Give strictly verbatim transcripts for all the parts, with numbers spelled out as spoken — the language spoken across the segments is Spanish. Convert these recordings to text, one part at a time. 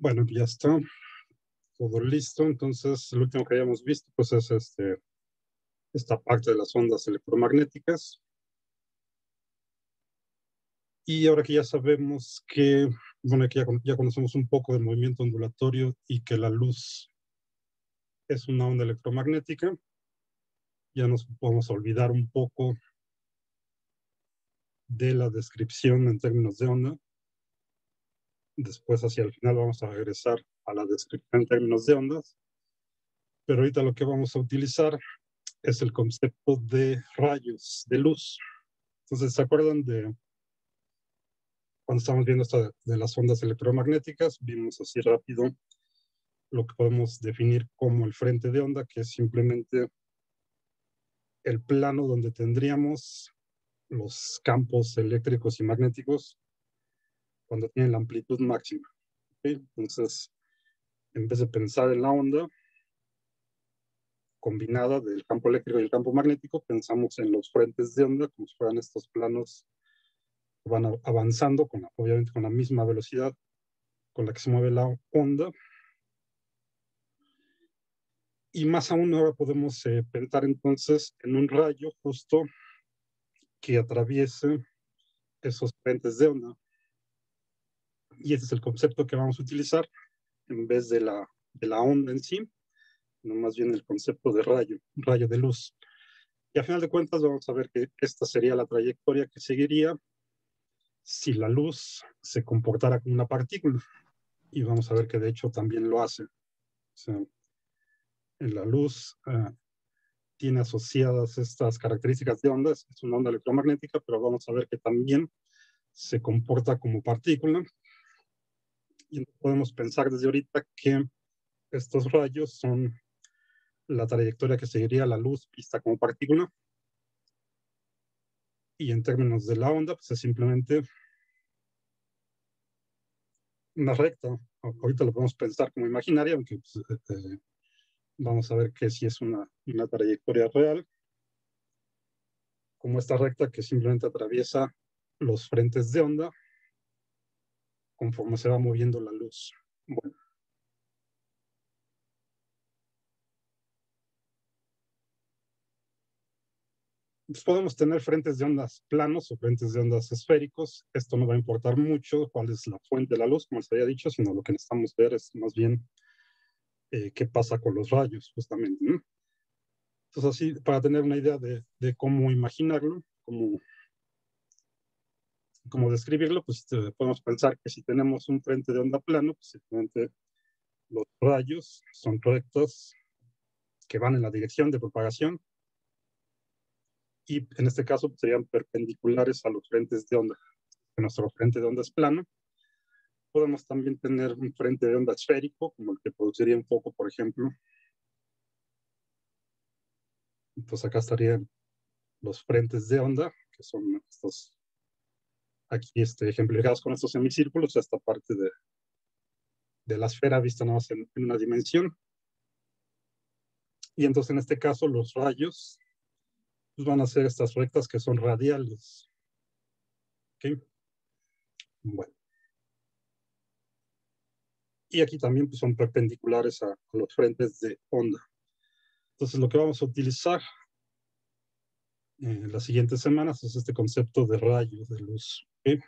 Bueno, ya está todo listo. Entonces, lo último que habíamos visto, pues es este, esta parte de las ondas electromagnéticas. Y ahora que ya sabemos que, bueno, que ya, ya conocemos un poco del movimiento ondulatorio y que la luz es una onda electromagnética, ya nos podemos olvidar un poco de la descripción en términos de onda. Después, hacia el final, vamos a regresar a la descripción en términos de ondas. Pero ahorita lo que vamos a utilizar es el concepto de rayos de luz. Entonces, ¿se acuerdan de cuando estamos viendo esto de, de las ondas electromagnéticas? Vimos así rápido lo que podemos definir como el frente de onda, que es simplemente el plano donde tendríamos los campos eléctricos y magnéticos cuando tienen la amplitud máxima. ¿Okay? Entonces, en vez de pensar en la onda combinada del campo eléctrico y el campo magnético, pensamos en los frentes de onda como si fueran estos planos que van avanzando, con la, obviamente con la misma velocidad con la que se mueve la onda. Y más aún ahora podemos eh, pensar entonces en un rayo justo que atraviese esos frentes de onda. Y ese es el concepto que vamos a utilizar en vez de la, de la onda en sí, no más bien el concepto de rayo, rayo de luz. Y a final de cuentas vamos a ver que esta sería la trayectoria que seguiría si la luz se comportara como una partícula. Y vamos a ver que de hecho también lo hace. O sea, en la luz uh, tiene asociadas estas características de ondas, es una onda electromagnética, pero vamos a ver que también se comporta como partícula. Y podemos pensar desde ahorita que estos rayos son la trayectoria que seguiría la luz vista como partícula. Y en términos de la onda, pues es simplemente una recta. Ahorita lo podemos pensar como imaginaria, aunque pues, eh, vamos a ver que sí es una, una trayectoria real, como esta recta que simplemente atraviesa los frentes de onda conforme se va moviendo la luz. Bueno. Pues podemos tener frentes de ondas planos o frentes de ondas esféricos. Esto no va a importar mucho cuál es la fuente de la luz, como les había dicho, sino lo que necesitamos ver es más bien eh, qué pasa con los rayos, justamente, ¿no? Entonces, así, para tener una idea de, de cómo imaginarlo, cómo, cómo describirlo, pues eh, podemos pensar que si tenemos un frente de onda plano, pues simplemente los rayos son rectas que van en la dirección de propagación y en este caso pues, serían perpendiculares a los frentes de onda. Nuestro frente de onda es plano. Podemos también tener un frente de onda esférico, como el que produciría un foco, por ejemplo. Entonces acá estarían los frentes de onda, que son estos, aquí este, ejemplificados con estos semicírculos, esta parte de, de la esfera vista nada más en, en una dimensión. Y entonces en este caso los rayos pues, van a ser estas rectas que son radiales. ¿Okay? Bueno. Y aquí también pues, son perpendiculares a, a los frentes de onda. Entonces lo que vamos a utilizar en las siguientes semanas es este concepto de rayos de luz. ¿Okay?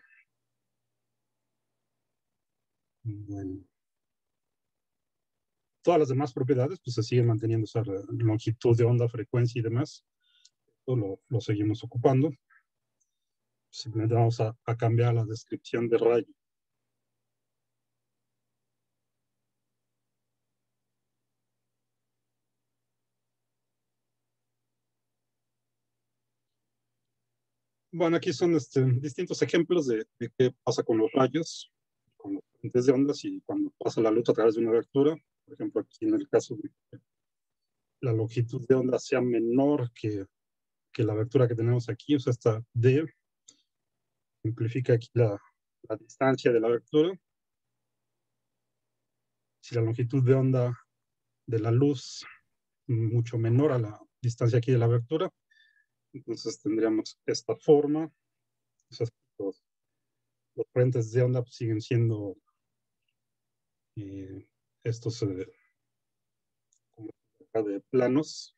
Bueno. Todas las demás propiedades pues se siguen manteniendo, o sea, longitud de onda, frecuencia y demás. Esto lo, lo seguimos ocupando. Simplemente vamos a, a cambiar la descripción de rayo. Bueno, aquí son este, distintos ejemplos de, de qué pasa con los rayos, con los frentes de ondas y cuando pasa la luz a través de una abertura. Por ejemplo, aquí en el caso de que la longitud de onda sea menor que, que la abertura que tenemos aquí, o sea, esta D simplifica aquí la, la distancia de la abertura. Si la longitud de onda de la luz mucho menor a la distancia aquí de la abertura, entonces tendríamos esta forma. O sea, los, los frentes de onda pues, siguen siendo eh, estos eh, como acá de planos.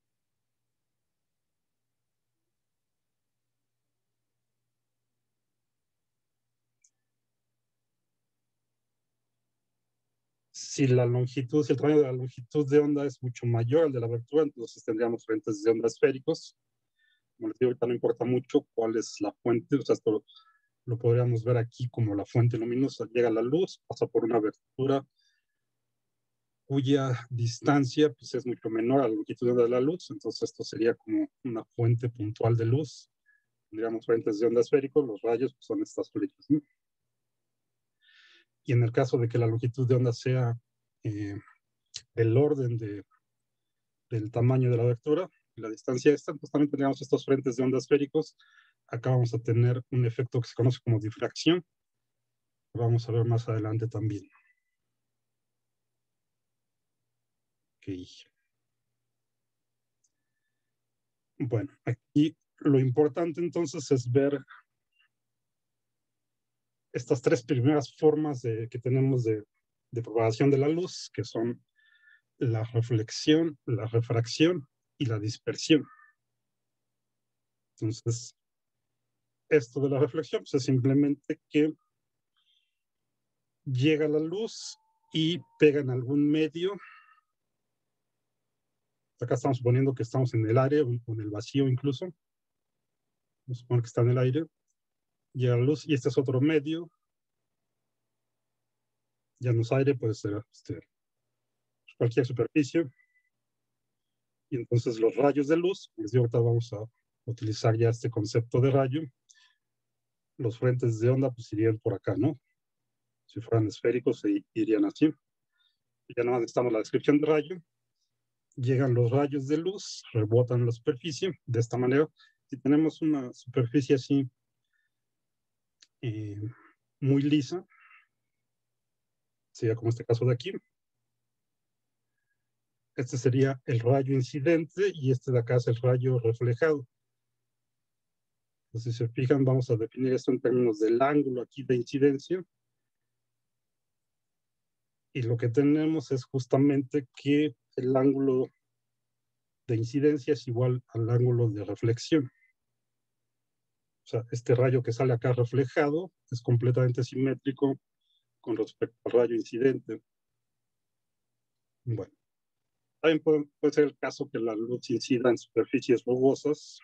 Si la longitud, si el tamaño de la longitud de onda es mucho mayor al de la abertura, entonces tendríamos frentes de onda esféricos. Como les digo, ahorita no importa mucho cuál es la fuente, o sea, esto lo, lo podríamos ver aquí como la fuente luminosa. Llega la luz, pasa por una abertura cuya distancia pues, es mucho menor a la longitud de la luz, entonces esto sería como una fuente puntual de luz. Tendríamos frentes de onda esféricos, los rayos pues, son estas flechas, ¿no? Y en el caso de que la longitud de onda sea eh, el orden de, del tamaño de la abertura, la distancia esta, pues también tendríamos estos frentes de onda esféricos. Acá vamos a tener un efecto que se conoce como difracción, que vamos a ver más adelante también. Okay. Bueno, aquí lo importante entonces es ver estas tres primeras formas de, que tenemos de, de propagación de la luz, que son la reflexión, la refracción y la dispersión. Entonces, esto de la reflexión pues, es simplemente que llega la luz y pega en algún medio. Acá estamos suponiendo que estamos en el aire o en el vacío incluso. Vamos a suponer que está en el aire. Llega la luz y este es otro medio. Ya no es aire, puede ser este, cualquier superficie. Y entonces los rayos de luz, les digo, ahorita vamos a utilizar ya este concepto de rayo. Los frentes de onda pues irían por acá, ¿no? Si fueran esféricos, se irían así. Y ya nada más necesitamos la descripción de rayo. Llegan los rayos de luz, rebotan en la superficie. De esta manera, si tenemos una superficie así eh, muy lisa, sería como este caso de aquí. Este sería el rayo incidente y este de acá es el rayo reflejado. Entonces, si se fijan, vamos a definir esto en términos del ángulo aquí de incidencia. Y lo que tenemos es justamente que el ángulo de incidencia es igual al ángulo de reflexión. O sea, este rayo que sale acá reflejado es completamente simétrico con respecto al rayo incidente. Bueno, también puede, puede ser el caso que la luz incida en superficies rugosas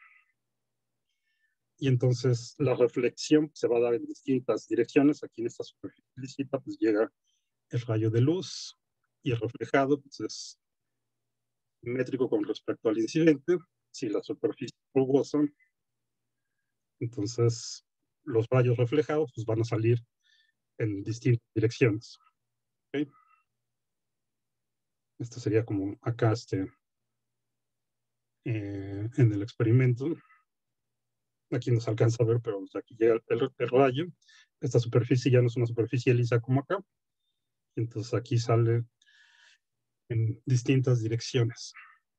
y entonces la reflexión se va a dar en distintas direcciones. Aquí en esta superficie lícita pues llega el rayo de luz y el reflejado pues es simétrico con respecto al incidente. Si la superficie es rugosa, entonces los rayos reflejados pues, van a salir en distintas direcciones. ¿Okay? Esto sería como acá este, eh, en el experimento. Aquí no se alcanza a ver, pero aquí llega el, el rayo. Esta superficie ya no es una superficie lisa como acá. Entonces aquí sale en distintas direcciones.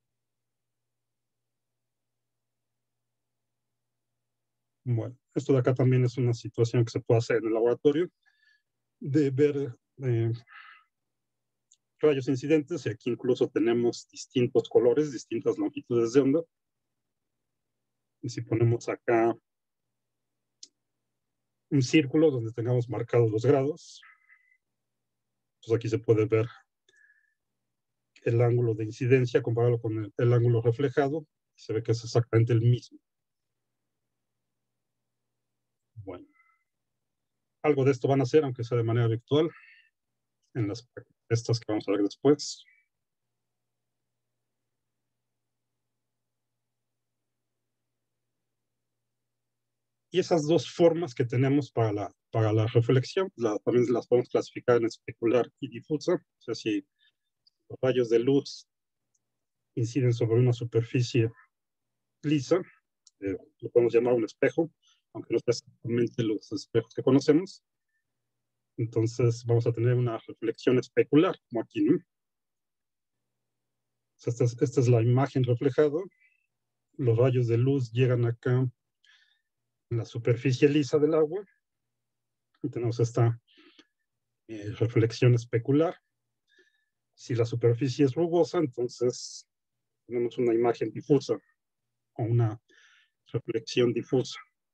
Bueno, esto de acá también es una situación que se puede hacer en el laboratorio, de ver eh, rayos incidentes, y aquí incluso tenemos distintos colores, distintas longitudes de onda. Y si ponemos acá un círculo donde tengamos marcados los grados, pues aquí se puede ver el ángulo de incidencia comparado con el, el ángulo reflejado, se ve que es exactamente el mismo. Bueno, algo de esto van a hacer, aunque sea de manera virtual, en las estas que vamos a ver después. Y esas dos formas que tenemos para la, para la reflexión, la, también las podemos clasificar en especular y difusa. O sea, si los rayos de luz inciden sobre una superficie lisa, eh, lo podemos llamar un espejo, aunque no sea exactamente los espejos que conocemos. Entonces vamos a tener una reflexión especular, como aquí, ¿no? O sea, esta, es, esta es la imagen reflejada. Los rayos de luz llegan acá en la superficie lisa del agua. Y tenemos esta eh, reflexión especular. Si la superficie es rugosa, entonces tenemos una imagen difusa o una reflexión difusa.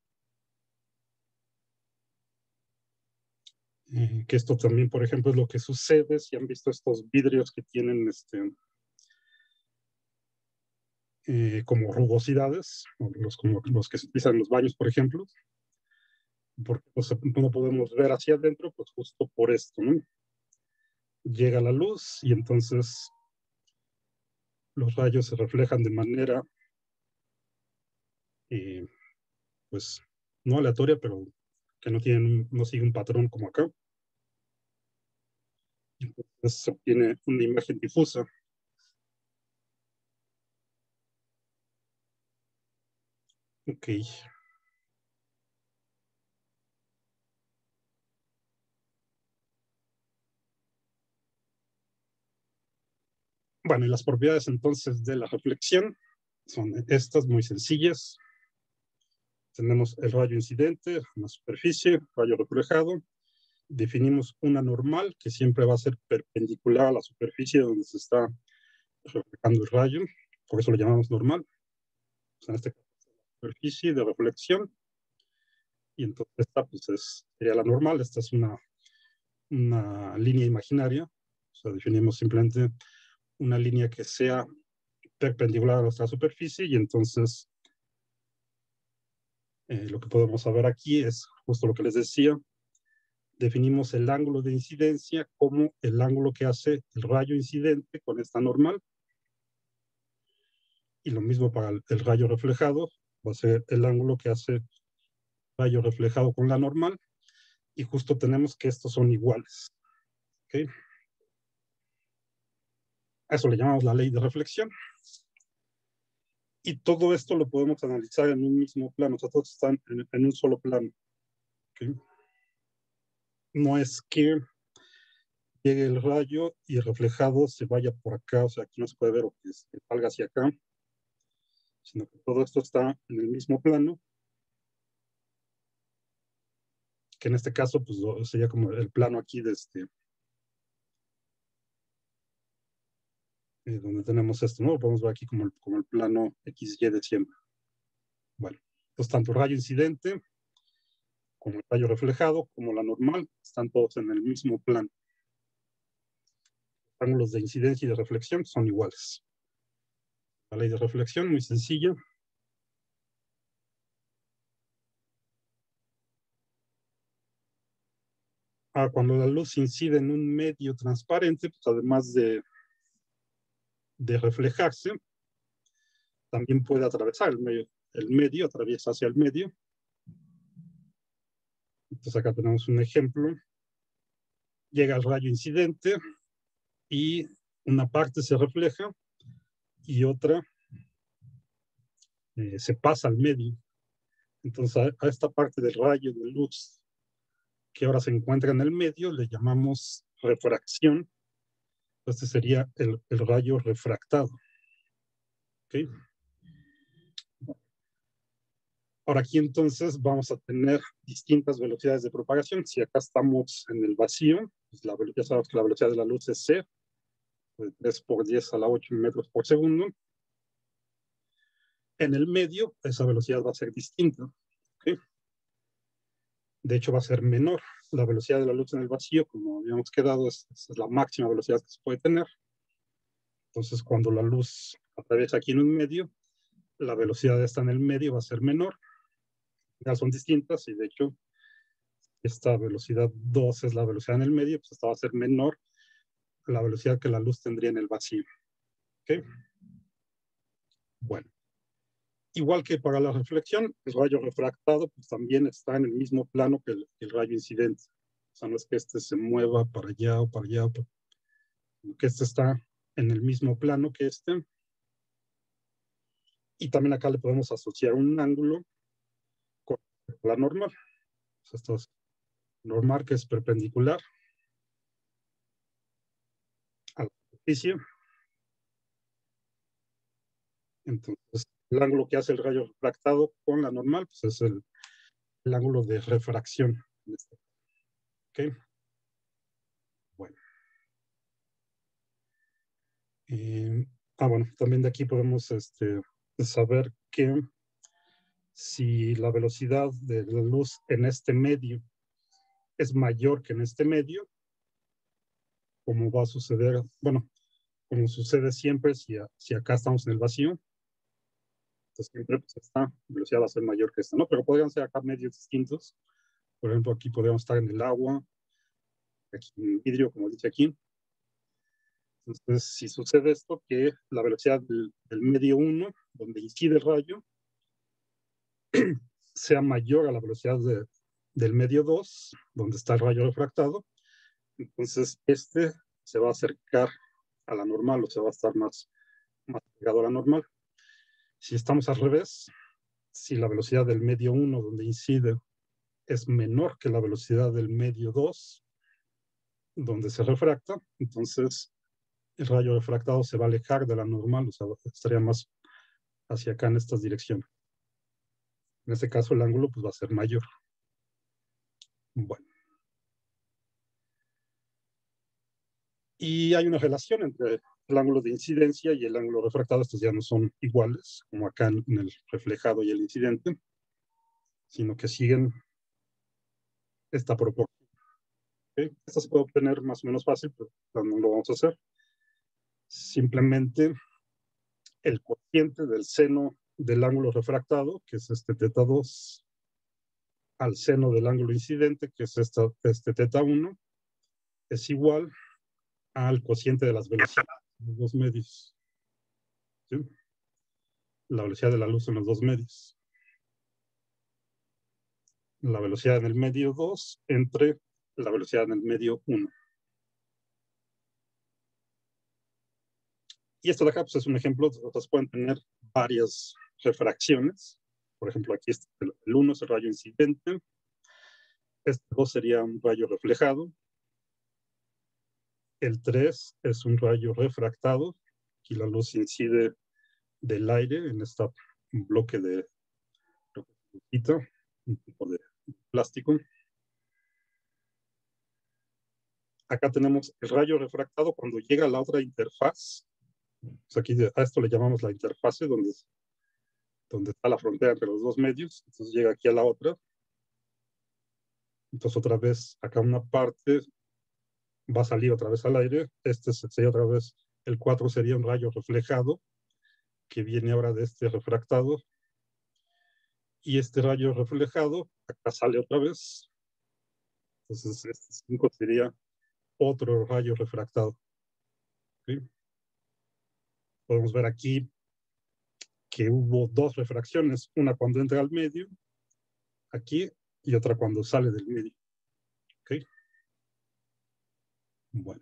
Eh, que esto también, por ejemplo, es lo que sucede si han visto estos vidrios que tienen este, eh, como rugosidades, o los, como los que se utilizan en los baños, por ejemplo, porque pues, no podemos ver hacia adentro, pues justo por esto, ¿no? Llega la luz y entonces los rayos se reflejan de manera, eh, pues, no aleatoria, pero que no, tienen, no sigue un patrón como acá. Entonces se obtiene una imagen difusa. Ok. Bueno, y las propiedades entonces de la reflexión son estas muy sencillas. Tenemos el rayo incidente, una superficie, rayo reflejado. Definimos una normal que siempre va a ser perpendicular a la superficie donde se está reflejando el rayo, por eso lo llamamos normal. Pues en este caso, la superficie de reflexión, y entonces esta pues es, sería la normal. Esta es una, una línea imaginaria, o sea, definimos simplemente una línea que sea perpendicular a nuestra superficie, y entonces eh, lo que podemos saber aquí es justo lo que les decía. Definimos el ángulo de incidencia como el ángulo que hace el rayo incidente con esta normal, y lo mismo para el, el rayo reflejado, va a ser el ángulo que hace el rayo reflejado con la normal, y justo tenemos que estos son iguales. ¿Okay? A eso le llamamos la ley de reflexión. Y todo esto lo podemos analizar en un mismo plano, o sea, todos están en, en un solo plano. ¿Okay? No es que llegue el rayo y el reflejado se vaya por acá, o sea, aquí no se puede ver o que salga hacia acá, sino que todo esto está en el mismo plano, que en este caso pues sería como el plano aquí de este, eh, donde tenemos esto, ¿no? Lo podemos ver aquí como el, como el plano equis ye de siempre. Bueno, entonces tanto el rayo incidente como el rayo reflejado, como la normal, están todos en el mismo plano. Los ángulos de incidencia y de reflexión son iguales. La ley de reflexión, muy sencilla. Ah, cuando la luz incide en un medio transparente, pues además de, de reflejarse, también puede atravesar el medio. El medio atraviesa hacia el medio. Entonces acá tenemos un ejemplo. Llega el rayo incidente y una parte se refleja y otra eh, se pasa al medio. Entonces a, a esta parte del rayo de luz que ahora se encuentra en el medio le llamamos refracción. Este sería el, el rayo refractado. ¿Okay? Ahora aquí entonces vamos a tener distintas velocidades de propagación. Si acá estamos en el vacío, pues la, ya sabemos que la velocidad de la luz es c, de tres por diez a la ocho metros por segundo. En el medio, esa velocidad va a ser distinta. ¿Okay? De hecho, va a ser menor. La velocidad de la luz en el vacío, como habíamos quedado, es, es la máxima velocidad que se puede tener. Entonces, cuando la luz atraviesa aquí en un medio, la velocidad esta en el medio va a ser menor. Ya son distintas y de hecho esta velocidad dos es la velocidad en el medio, pues esta va a ser menor a la velocidad que la luz tendría en el vacío. ¿Okay? Bueno, igual que para la reflexión, el rayo refractado pues también está en el mismo plano que el, el rayo incidente. O sea, no es que este se mueva para allá o para allá, pero que este está en el mismo plano que este. Y también acá le podemos asociar un ángulo con la normal. O sea, esto es normal, que es perpendicular a la superficie. Entonces, el ángulo que hace el rayo refractado con la normal, pues es el, el ángulo de refracción. ¿Okay? Eh, ah, bueno, también de aquí podemos este, saber que si la velocidad de la luz en este medio es mayor que en este medio, como va a suceder, bueno, como sucede siempre si, a, si acá estamos en el vacío, entonces siempre pues, esta velocidad va a ser mayor que esta, ¿no? Pero podrían ser acá medios distintos. Por ejemplo, aquí podríamos estar en el agua, aquí en el vidrio, como dice aquí. Entonces, si sucede esto, que la velocidad del, del medio uno, donde incide el rayo, sea mayor a la velocidad de, del medio dos, donde está el rayo refractado, entonces este se va a acercar a la normal, o sea, va a estar más, más pegado a la normal. Si estamos al revés, si la velocidad del medio uno, donde incide, es menor que la velocidad del medio dos, donde se refracta, entonces el rayo refractado se va a alejar de la normal, o sea, estaría más hacia acá en estas direcciones. En este caso el ángulo pues, va a ser mayor. Bueno. Y hay una relación entre el ángulo de incidencia y el ángulo refractado. Estos ya no son iguales, como acá en, en el reflejado y el incidente, sino que siguen esta proporción. ¿Okay? Esta se puede obtener más o menos fácil, pero no lo vamos a hacer. Simplemente el cociente del seno del ángulo refractado, que es este teta dos, al seno del ángulo incidente, que es esta, este teta uno, es igual al cociente de las velocidades en los dos medios. ¿Sí? La velocidad de la luz en los dos medios. La velocidad en el medio dos entre la velocidad en el medio uno. Y esto de acá pues, es un ejemplo. Otras pueden tener varias refracciones. Por ejemplo, aquí este, el uno es el rayo incidente. Este dos sería un rayo reflejado. El tres es un rayo refractado. Aquí la luz incide del aire en este bloque de un tipo de plástico. Acá tenemos el rayo refractado cuando llega a la otra interfaz. Pues aquí a esto le llamamos la interfase, donde, donde está la frontera entre los dos medios. Entonces llega aquí a la otra. Entonces otra vez acá una parte va a salir otra vez al aire. Este sería otra vez, el cuatro sería un rayo reflejado que viene ahora de este refractado. Y este rayo reflejado acá sale otra vez. Entonces este cinco sería otro rayo refractado. ¿Sí? Podemos ver aquí que hubo dos refracciones, una cuando entra al medio, aquí, y otra cuando sale del medio. ¿Okay? Bueno.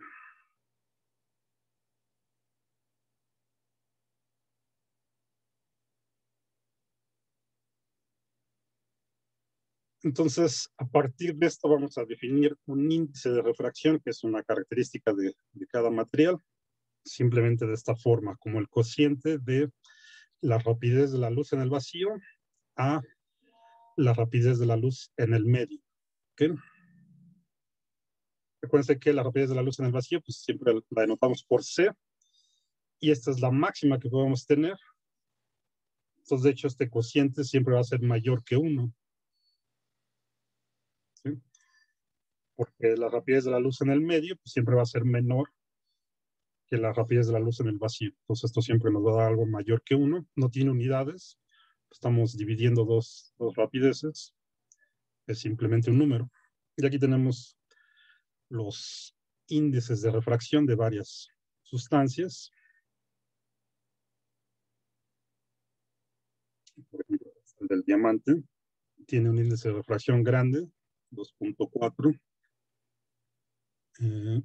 Entonces, a partir de esto vamos a definir un índice de refracción, que es una característica de, de cada material, simplemente de esta forma, como el cociente de la rapidez de la luz en el vacío a la rapidez de la luz en el medio. ¿Okay? Recuerden que la rapidez de la luz en el vacío, pues siempre la denotamos por C, y esta es la máxima que podemos tener. Entonces, de hecho, este cociente siempre va a ser mayor que uno. ¿Sí? Porque la rapidez de la luz en el medio pues, siempre va a ser menor que la rapidez de la luz en el vacío. Entonces esto siempre nos va a dar algo mayor que uno. No tiene unidades. Estamos dividiendo dos, dos rapideces. Es simplemente un número. Y aquí tenemos los índices de refracción de varias sustancias. Por ejemplo, el del diamante tiene un índice de refracción grande, dos punto cuatro. Eh,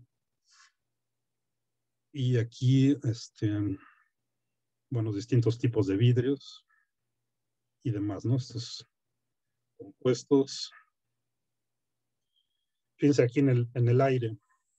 y aquí, este, bueno, distintos tipos de vidrios y demás, ¿no? Estos compuestos. Fíjense aquí en el, en el aire.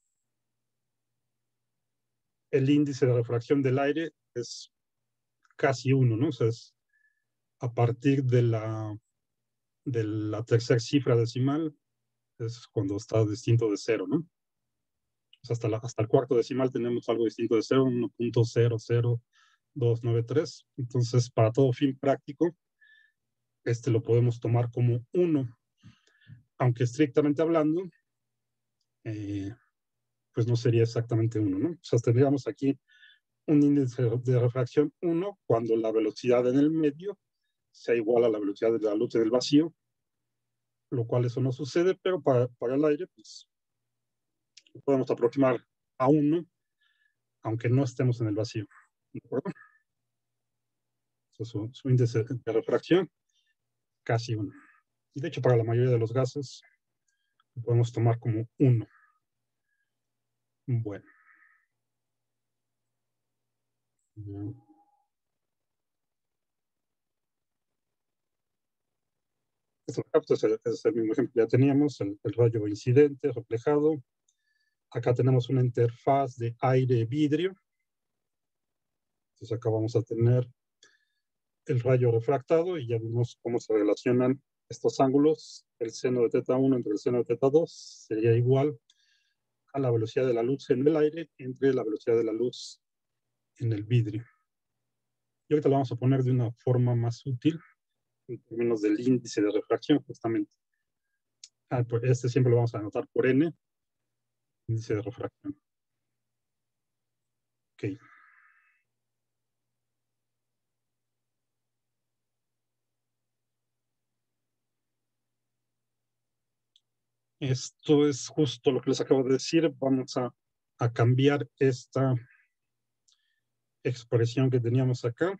El índice de refracción del aire es casi uno, ¿no? O sea, es a partir de la, de la tercera cifra decimal, es cuando está distinto de cero, ¿no? Pues hasta, la, hasta el cuarto decimal tenemos algo distinto de cero, uno punto cero cero dos nueve tres. Entonces, para todo fin práctico, este lo podemos tomar como uno, aunque estrictamente hablando, eh, pues no sería exactamente uno, ¿no? O sea, tendríamos aquí un índice de refracción uno cuando la velocidad en el medio sea igual a la velocidad de la luz en el vacío, lo cual eso no sucede, pero para, para el aire, pues podemos aproximar a uno, aunque no estemos en el vacío. ¿De acuerdo? Su, su índice de refracción, casi uno. Y de hecho, para la mayoría de los gases, lo podemos tomar como uno. Bueno. Este es el, es el mismo ejemplo. Ya teníamos el, el rayo incidente, reflejado. Acá tenemos una interfaz de aire-vidrio. Entonces acá vamos a tener el rayo refractado y ya vimos cómo se relacionan estos ángulos. El seno de teta uno entre el seno de teta dos sería igual a la velocidad de la luz en el aire entre la velocidad de la luz en el vidrio. Y ahorita lo vamos a poner de una forma más útil en términos del índice de refracción, justamente. Ah, pues este siempre lo vamos a anotar por N, índice de refracción. Ok. Esto es justo lo que les acabo de decir. Vamos a, a cambiar esta expresión que teníamos acá.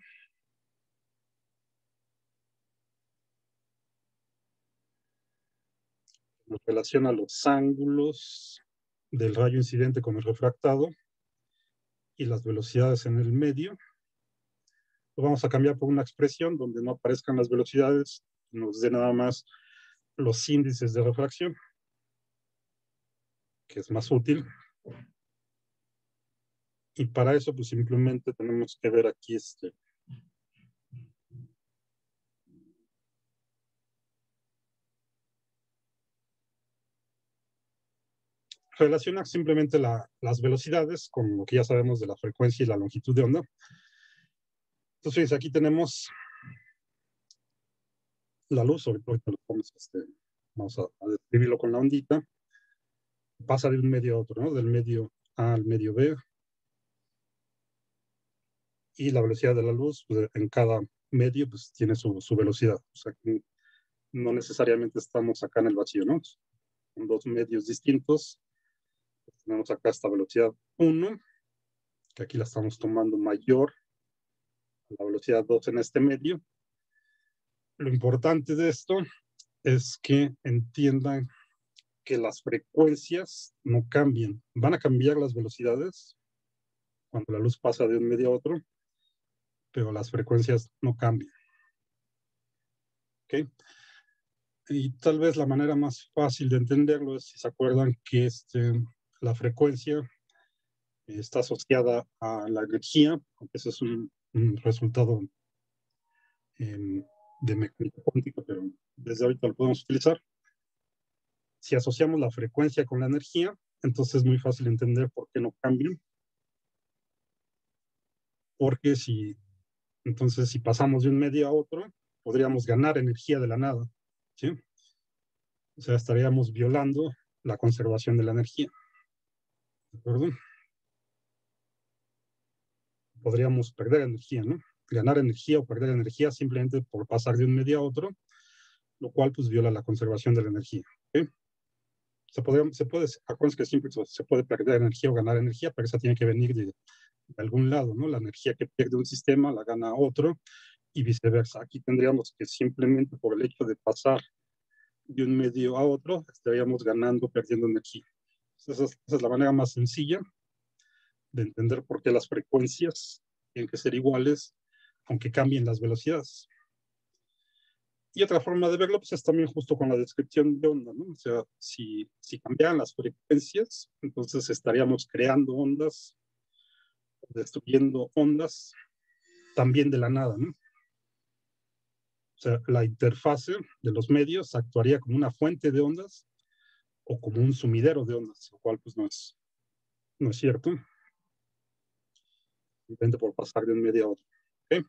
En relación a los ángulos del rayo incidente con el refractado y las velocidades en el medio. Lo vamos a cambiar por una expresión donde no aparezcan las velocidades, nos dé nada más los índices de refracción, que es más útil. Y para eso, pues simplemente tenemos que ver aquí este. Relaciona simplemente la, las velocidades con lo que ya sabemos de la frecuencia y la longitud de onda. Entonces, aquí tenemos la luz, ahorita lo vamos, este, vamos a, a describirlo con la ondita. Pasa de un medio a otro, ¿no? Del medio A al medio B. Y la velocidad de la luz, pues, en cada medio, pues tiene su, su velocidad. O sea, que no necesariamente estamos acá en el vacío, ¿no? Son dos medios distintos. Tenemos acá esta velocidad uno, que aquí la estamos tomando mayor a la velocidad dos en este medio. Lo importante de esto es que entiendan que las frecuencias no cambian. Van a cambiar las velocidades cuando la luz pasa de un medio a otro, pero las frecuencias no cambian. ¿Ok? Y tal vez la manera más fácil de entenderlo es si se acuerdan que este, la frecuencia está asociada a la energía, aunque eso es un, un resultado eh, de mecánica cuántica, pero desde ahorita lo podemos utilizar. Si asociamos la frecuencia con la energía, entonces es muy fácil entender por qué no cambian. Porque si, entonces, si pasamos de un medio a otro, podríamos ganar energía de la nada, ¿sí? O sea, estaríamos violando la conservación de la energía, ¿de acuerdo? Podríamos perder energía, ¿no? Ganar energía o perder energía simplemente por pasar de un medio a otro, lo cual pues viola la conservación de la energía, ¿okay? Se, podría, se puede, acuérdense que siempre se puede perder energía o ganar energía, pero esa tiene que venir de, de algún lado, ¿no? La energía que pierde un sistema la gana otro y viceversa. Aquí tendríamos que simplemente por el hecho de pasar de un medio a otro, estaríamos ganando, perdiendo energía. Esa es, esa es la manera más sencilla de entender por qué las frecuencias tienen que ser iguales, aunque cambien las velocidades. Y otra forma de verlo pues, es también justo con la descripción de onda, ¿no? O sea, si, si cambiaran las frecuencias, entonces estaríamos creando ondas, destruyendo ondas, también de la nada, ¿no? O sea, la interfase de los medios actuaría como una fuente de ondas o como un sumidero de ondas, lo cual pues no es, ¿no es cierto? Simplemente por pasar de un medio a otro. ¿Okay?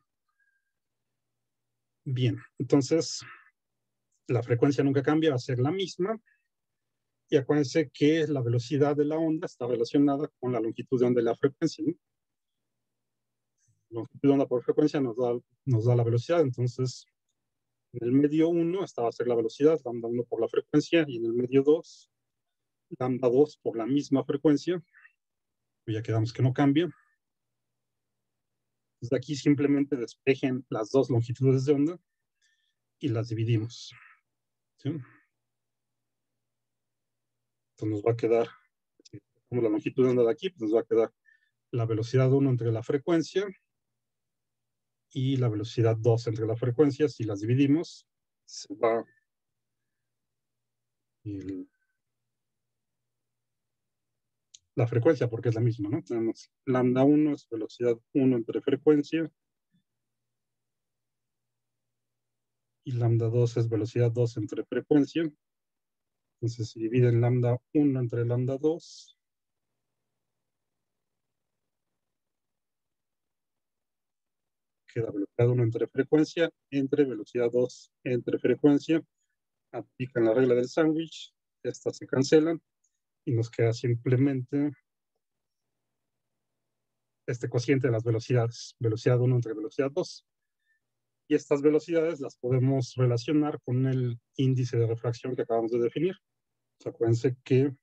Bien, entonces la frecuencia nunca cambia, va a ser la misma. Y acuérdense que la velocidad de la onda está relacionada con la longitud de onda de la frecuencia, ¿no? Longitud de onda por frecuencia nos da, nos da la velocidad, entonces en el medio uno esta va a ser la velocidad, lambda uno por la frecuencia, y en el medio dos, lambda dos por la misma frecuencia, ya quedamos que no cambia. Entonces aquí simplemente despejen las dos longitudes de onda y las dividimos, ¿sí? Entonces nos va a quedar, si la longitud de onda de aquí, pues nos va a quedar la velocidad uno entre la frecuencia y la velocidad dos entre la frecuencia. Si las dividimos, se va el, la frecuencia, porque es la misma, ¿no? Tenemos lambda uno es velocidad uno entre frecuencia, y lambda dos es velocidad dos entre frecuencia. Entonces, si dividen lambda uno entre lambda dos, queda velocidad uno entre frecuencia entre velocidad dos entre frecuencia. Aplican la regla del sándwich, estas se cancelan y nos queda simplemente este cociente de las velocidades, velocidad uno entre velocidad dos. Y estas velocidades las podemos relacionar con el índice de refracción que acabamos de definir. Acuérdense que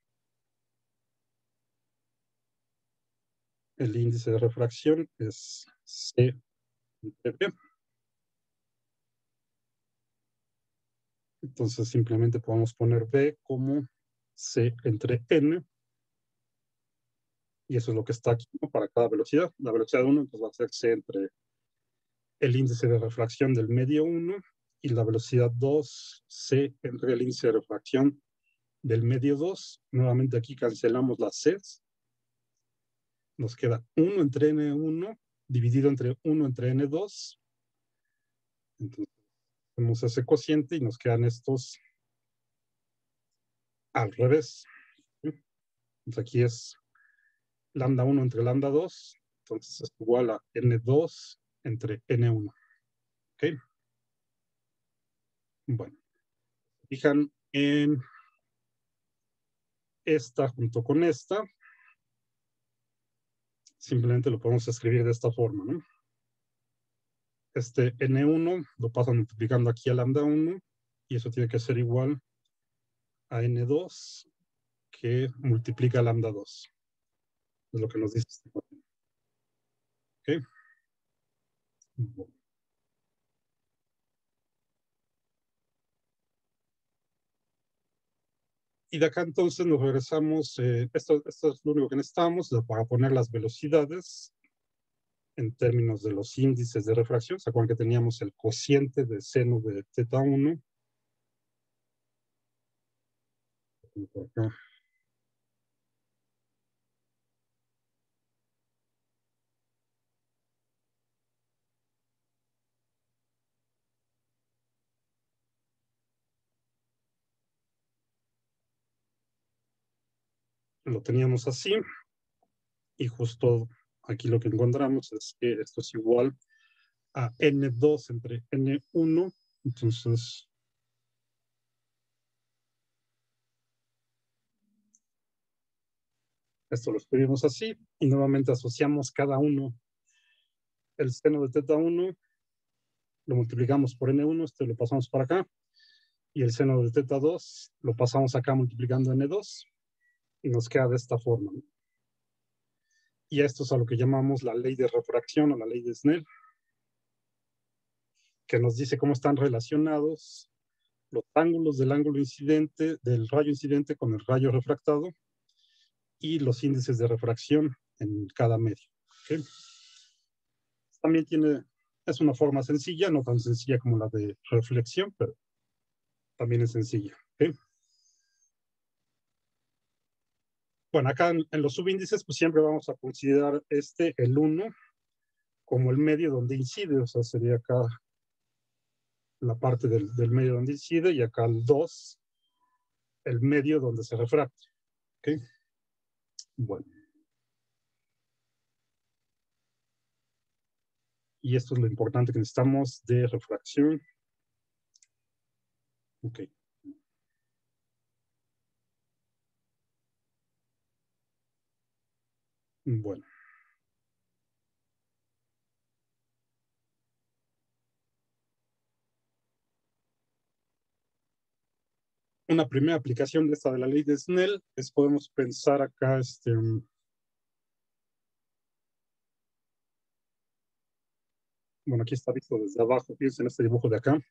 el índice de refracción es C entre P. Entonces simplemente podemos poner B como C entre N. Y eso es lo que está aquí, ¿no? Para cada velocidad. La velocidad uno entonces va a ser C entre el índice de refracción del medio uno, y la velocidad dos, C entre el índice de refracción del medio dos. Nuevamente aquí cancelamos las Cs. Nos queda uno entre N uno dividido entre uno entre N dos. Entonces, hacemos ese cociente y nos quedan estos al revés. Entonces, aquí es lambda uno entre lambda dos. Entonces, es igual a N dos entre N uno. ¿Ok? Bueno, fijan en esta junto con esta. Simplemente lo podemos escribir de esta forma, ¿no? Este N uno lo pasan multiplicando aquí a lambda uno, y eso tiene que ser igual a N dos que multiplica lambda dos. Es lo que nos dice este cuadro. ¿Ok? Bueno. Y de acá entonces nos regresamos, eh, esto, esto es lo único que necesitamos para poner las velocidades en términos de los índices de refracción. ¿Se acuerdan que teníamos el cociente de seno de teta uno? Por acá. Lo teníamos así, y justo aquí lo que encontramos es que esto es igual a N dos entre N uno. Entonces, esto lo escribimos así, y nuevamente asociamos cada uno. El seno de teta uno lo multiplicamos por N uno, este lo pasamos para acá, y el seno de teta dos lo pasamos acá multiplicando N dos, y nos queda de esta forma, ¿no? Y esto es a lo que llamamos la ley de refracción o la ley de Snell, que nos dice cómo están relacionados los ángulos del ángulo incidente, del rayo incidente con el rayo refractado, y los índices de refracción en cada medio. ¿Okay? También tiene, es una forma sencilla, no tan sencilla como la de reflexión, pero también es sencilla. ¿Okay? Bueno, acá en, en los subíndices, pues siempre vamos a considerar este, el uno, como el medio donde incide, o sea, sería acá la parte del, del medio donde incide, y acá el dos, el medio donde se refracta. ¿Okay? Bueno. Y esto es lo importante que necesitamos de refracción. Ok. Bueno. Una primera aplicación de esta de la ley de Snell es, podemos pensar acá, este, bueno, aquí está visto desde abajo, fíjense en este dibujo de acá.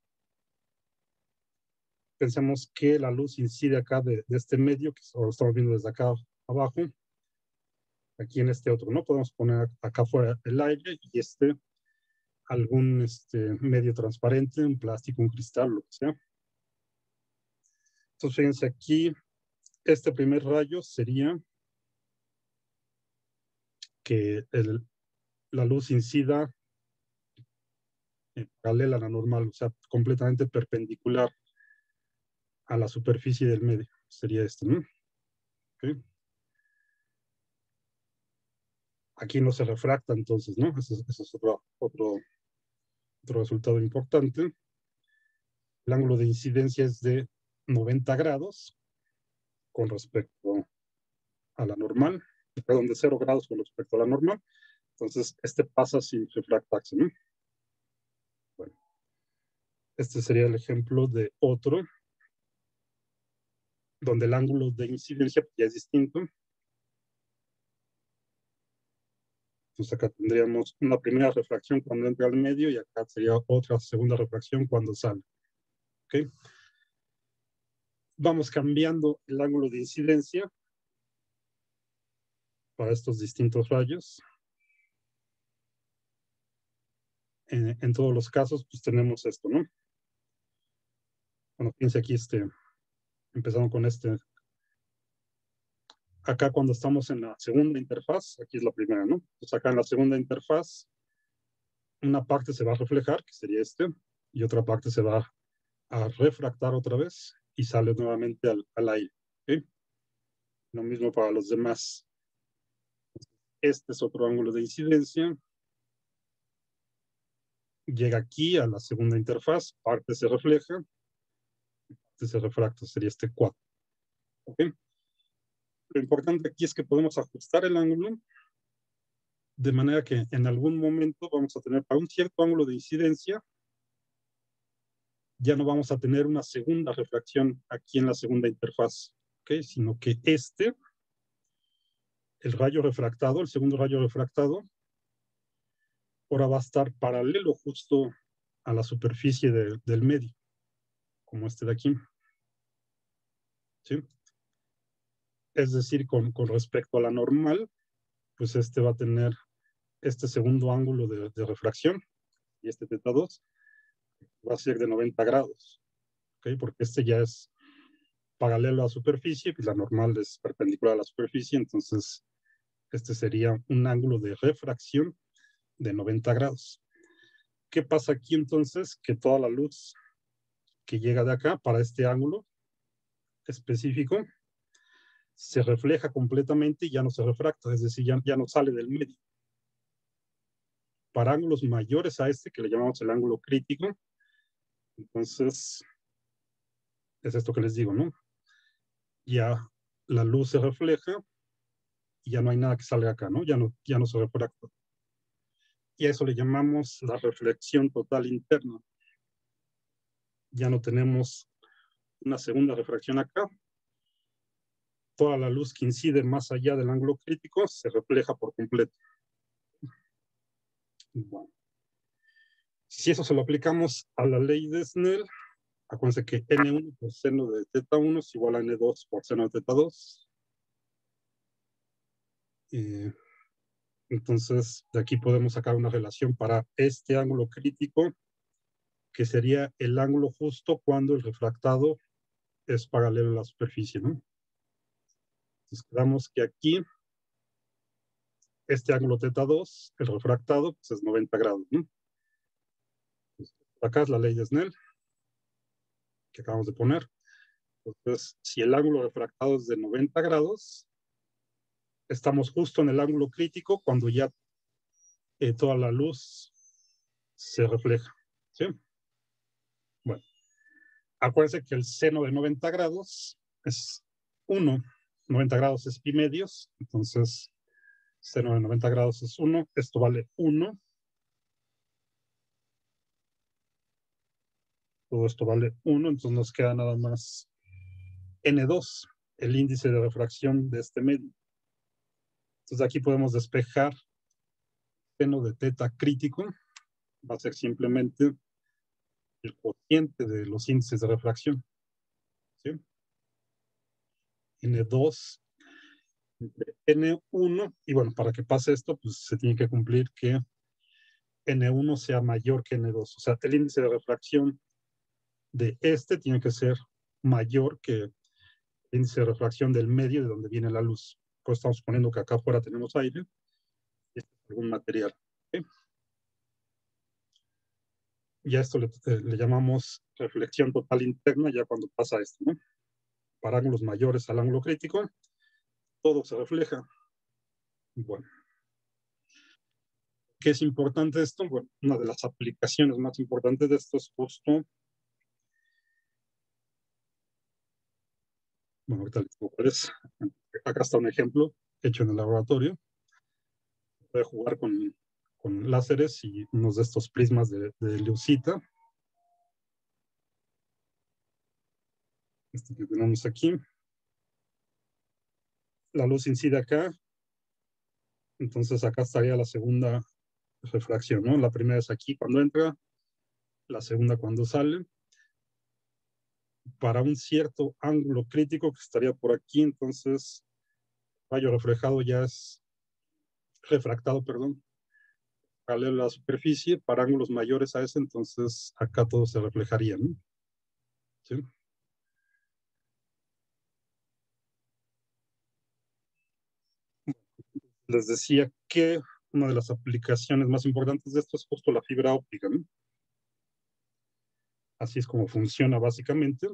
Pensemos que la luz incide acá de, de este medio, que lo estamos viendo desde acá abajo, aquí en este otro, ¿no? Podemos poner acá fuera el aire y este, algún este, medio transparente, un plástico, un cristal, lo que sea. Entonces, fíjense aquí, este primer rayo sería que el, la luz incida paralela a la normal, o sea, completamente perpendicular a la superficie del medio. Sería este, ¿no? Okay. Aquí no se refracta, entonces, ¿no? Eso, eso es otro, otro, otro resultado importante. El ángulo de incidencia es de noventa grados con respecto a la normal, perdón, de cero grados con respecto a la normal. Entonces, este pasa sin refractarse, ¿no? Bueno, este sería el ejemplo de otro, donde el ángulo de incidencia ya es distinto. Entonces acá tendríamos una primera refracción cuando entra al medio y acá sería otra segunda refracción cuando sale. ¿Okay? Vamos cambiando el ángulo de incidencia para estos distintos rayos. En, en todos los casos, pues tenemos esto, ¿no? Bueno, fíjense aquí, este, empezando con este. Acá cuando estamos en la segunda interfaz, aquí es la primera, ¿no? Pues acá en la segunda interfaz, una parte se va a reflejar, que sería este, y otra parte se va a refractar otra vez y sale nuevamente al, al aire. ¿Okay? Lo mismo para los demás. Este es otro ángulo de incidencia. Llega aquí a la segunda interfaz, parte se refleja, parte se refracta, sería este cuatro. ¿Okay? Lo importante aquí es que podemos ajustar el ángulo de manera que en algún momento vamos a tener para un cierto ángulo de incidencia, ya no vamos a tener una segunda refracción aquí en la segunda interfaz, ¿okay? Sino que este, el rayo refractado, el segundo rayo refractado, ahora va a estar paralelo justo a la superficie de, del medio, como este de aquí. ¿Sí? Es decir, con, con respecto a la normal, pues este va a tener este segundo ángulo de, de refracción, y este teta dos va a ser de noventa grados, ¿okay? Porque este ya es paralelo a la superficie, y la normal es perpendicular a la superficie, entonces este sería un ángulo de refracción de noventa grados. ¿Qué pasa aquí entonces? Que toda la luz que llega de acá para este ángulo específico se refleja completamente y ya no se refracta, es decir, ya, ya no sale del medio. Para ángulos mayores a este, que le llamamos el ángulo crítico, entonces es esto que les digo, ¿no? Ya la luz se refleja y ya no hay nada que salga acá, ¿no? Ya no, ya no se refracta. Y a eso le llamamos la reflexión total interna. Ya no tenemos una segunda refracción acá. Toda la luz que incide más allá del ángulo crítico se refleja por completo. Bueno, si eso se lo aplicamos a la ley de Snell, acuérdense que ene uno por seno de teta uno es igual a ene dos por seno de teta dos. Eh, entonces, de aquí podemos sacar una relación para este ángulo crítico, que sería el ángulo justo cuando el refractado es paralelo a la superficie, ¿no? Entonces, quedamos que aquí, este ángulo teta dos, el refractado, pues es noventa grados, ¿no? Entonces, acá es la ley de Snell, que acabamos de poner. Entonces, si el ángulo refractado es de noventa grados, estamos justo en el ángulo crítico cuando ya eh, toda la luz se refleja, ¿sí? Bueno, acuérdense que el seno de noventa grados es uno, noventa grados es pi medios, entonces seno de noventa grados es uno, esto vale uno, todo esto vale uno, entonces nos queda nada más ene dos, el índice de refracción de este medio. Entonces aquí podemos despejar seno de teta crítico, va a ser simplemente el cociente de los índices de refracción, ¿sí? ene dos entre ene uno, y bueno, para que pase esto, pues se tiene que cumplir que ene uno sea mayor que ene dos, o sea, el índice de refracción de este tiene que ser mayor que el índice de refracción del medio de donde viene la luz. Pues estamos suponiendo que acá afuera tenemos aire y este es algún material, ¿sí? Y a esto le, le, llamamos reflexión total interna ya cuando pasa esto, ¿no? Para ángulos mayores al ángulo crítico, todo se refleja. Bueno, ¿qué es importante esto? Bueno, una de las aplicaciones más importantes de esto es justo, bueno, ahorita les digo cuál es. Acá está un ejemplo hecho en el laboratorio. Voy a jugar con, con láseres y unos de estos prismas de, de leucita. Este que tenemos aquí. La luz incide acá, entonces acá estaría la segunda refracción, ¿no? La primera es aquí cuando entra, la segunda cuando sale. Para un cierto ángulo crítico que estaría por aquí, entonces el rayo reflejado ya es refractado, perdón, paralelo a la superficie. Para ángulos mayores a ese, entonces acá todo se reflejaría, ¿no? ¿Sí? Les decía que una de las aplicaciones más importantes de esto es justo la fibra óptica, ¿no? Así es como funciona básicamente.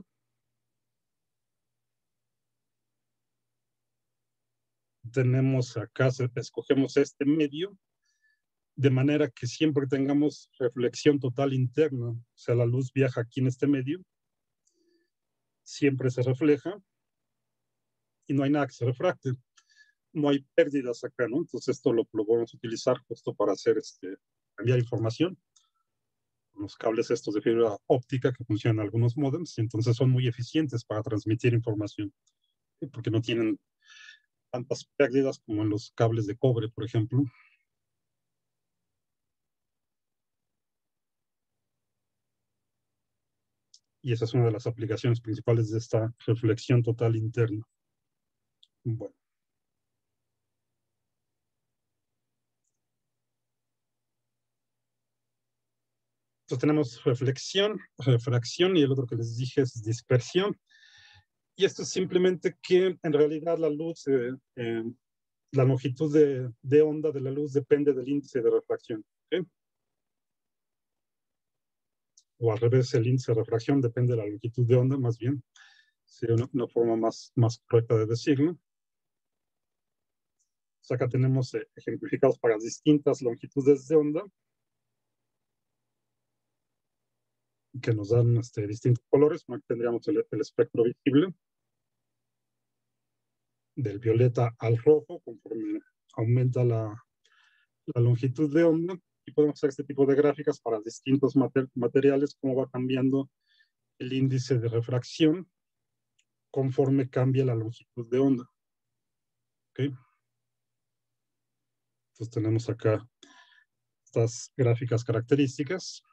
Tenemos acá, escogemos este medio, de manera que siempre tengamos reflexión total interna, o sea, la luz viaja aquí en este medio, siempre se refleja y no hay nada que se refracte. No hay pérdidas acá, ¿no? Entonces esto lo, lo podemos utilizar justo para hacer este, enviar información. Los cables estos de fibra óptica que funcionan en algunos modems y entonces son muy eficientes para transmitir información, ¿sí? Porque no tienen tantas pérdidas como en los cables de cobre, por ejemplo. Y esa es una de las aplicaciones principales de esta reflexión total interna. Bueno. Entonces tenemos reflexión, refracción y el otro que les dije es dispersión. Y esto es simplemente que en realidad la luz, eh, eh, la longitud de, de, onda de la luz depende del índice de refracción. ¿Okay? O al revés, el índice de refracción depende de la longitud de onda, más bien. Sería una, una forma más, más correcta de decirlo. Pues acá tenemos eh, ejemplificados para distintas longitudes de onda que nos dan este, distintos colores. Aquí tendríamos el, el espectro visible del violeta al rojo conforme aumenta la, la longitud de onda, y podemos hacer este tipo de gráficas para distintos mater materiales, cómo va cambiando el índice de refracción conforme cambia la longitud de onda. ¿Okay? Entonces tenemos acá estas gráficas características.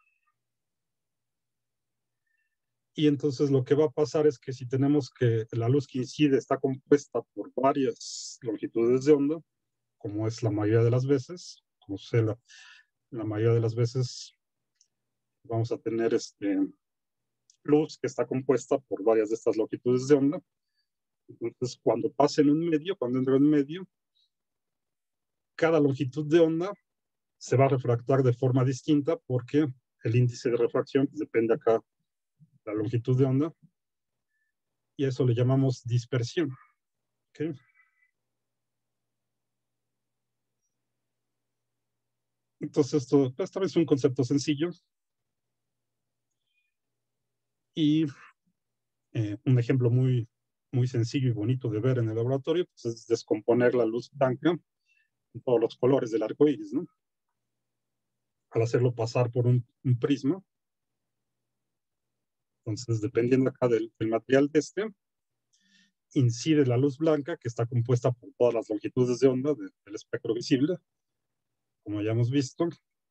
Y entonces lo que va a pasar es que si tenemos que la luz que incide está compuesta por varias longitudes de onda, como es la mayoría de las veces, como sé, la, la mayoría de las veces vamos a tener este, luz que está compuesta por varias de estas longitudes de onda. Entonces, cuando pase en un medio, cuando entra en medio, cada longitud de onda se va a refractar de forma distinta porque el índice de refracción pues, depende acá de la longitud de onda, y eso le llamamos dispersión. ¿Okay? Entonces, esto esta vez es un concepto sencillo. Y eh, un ejemplo muy, muy sencillo y bonito de ver en el laboratorio pues, es descomponer la luz blanca en todos los colores del arco iris, ¿no? Al hacerlo pasar por un, un prisma. Entonces, dependiendo acá del, del material de este, incide la luz blanca, que está compuesta por todas las longitudes de onda de, del espectro visible, como ya hemos visto.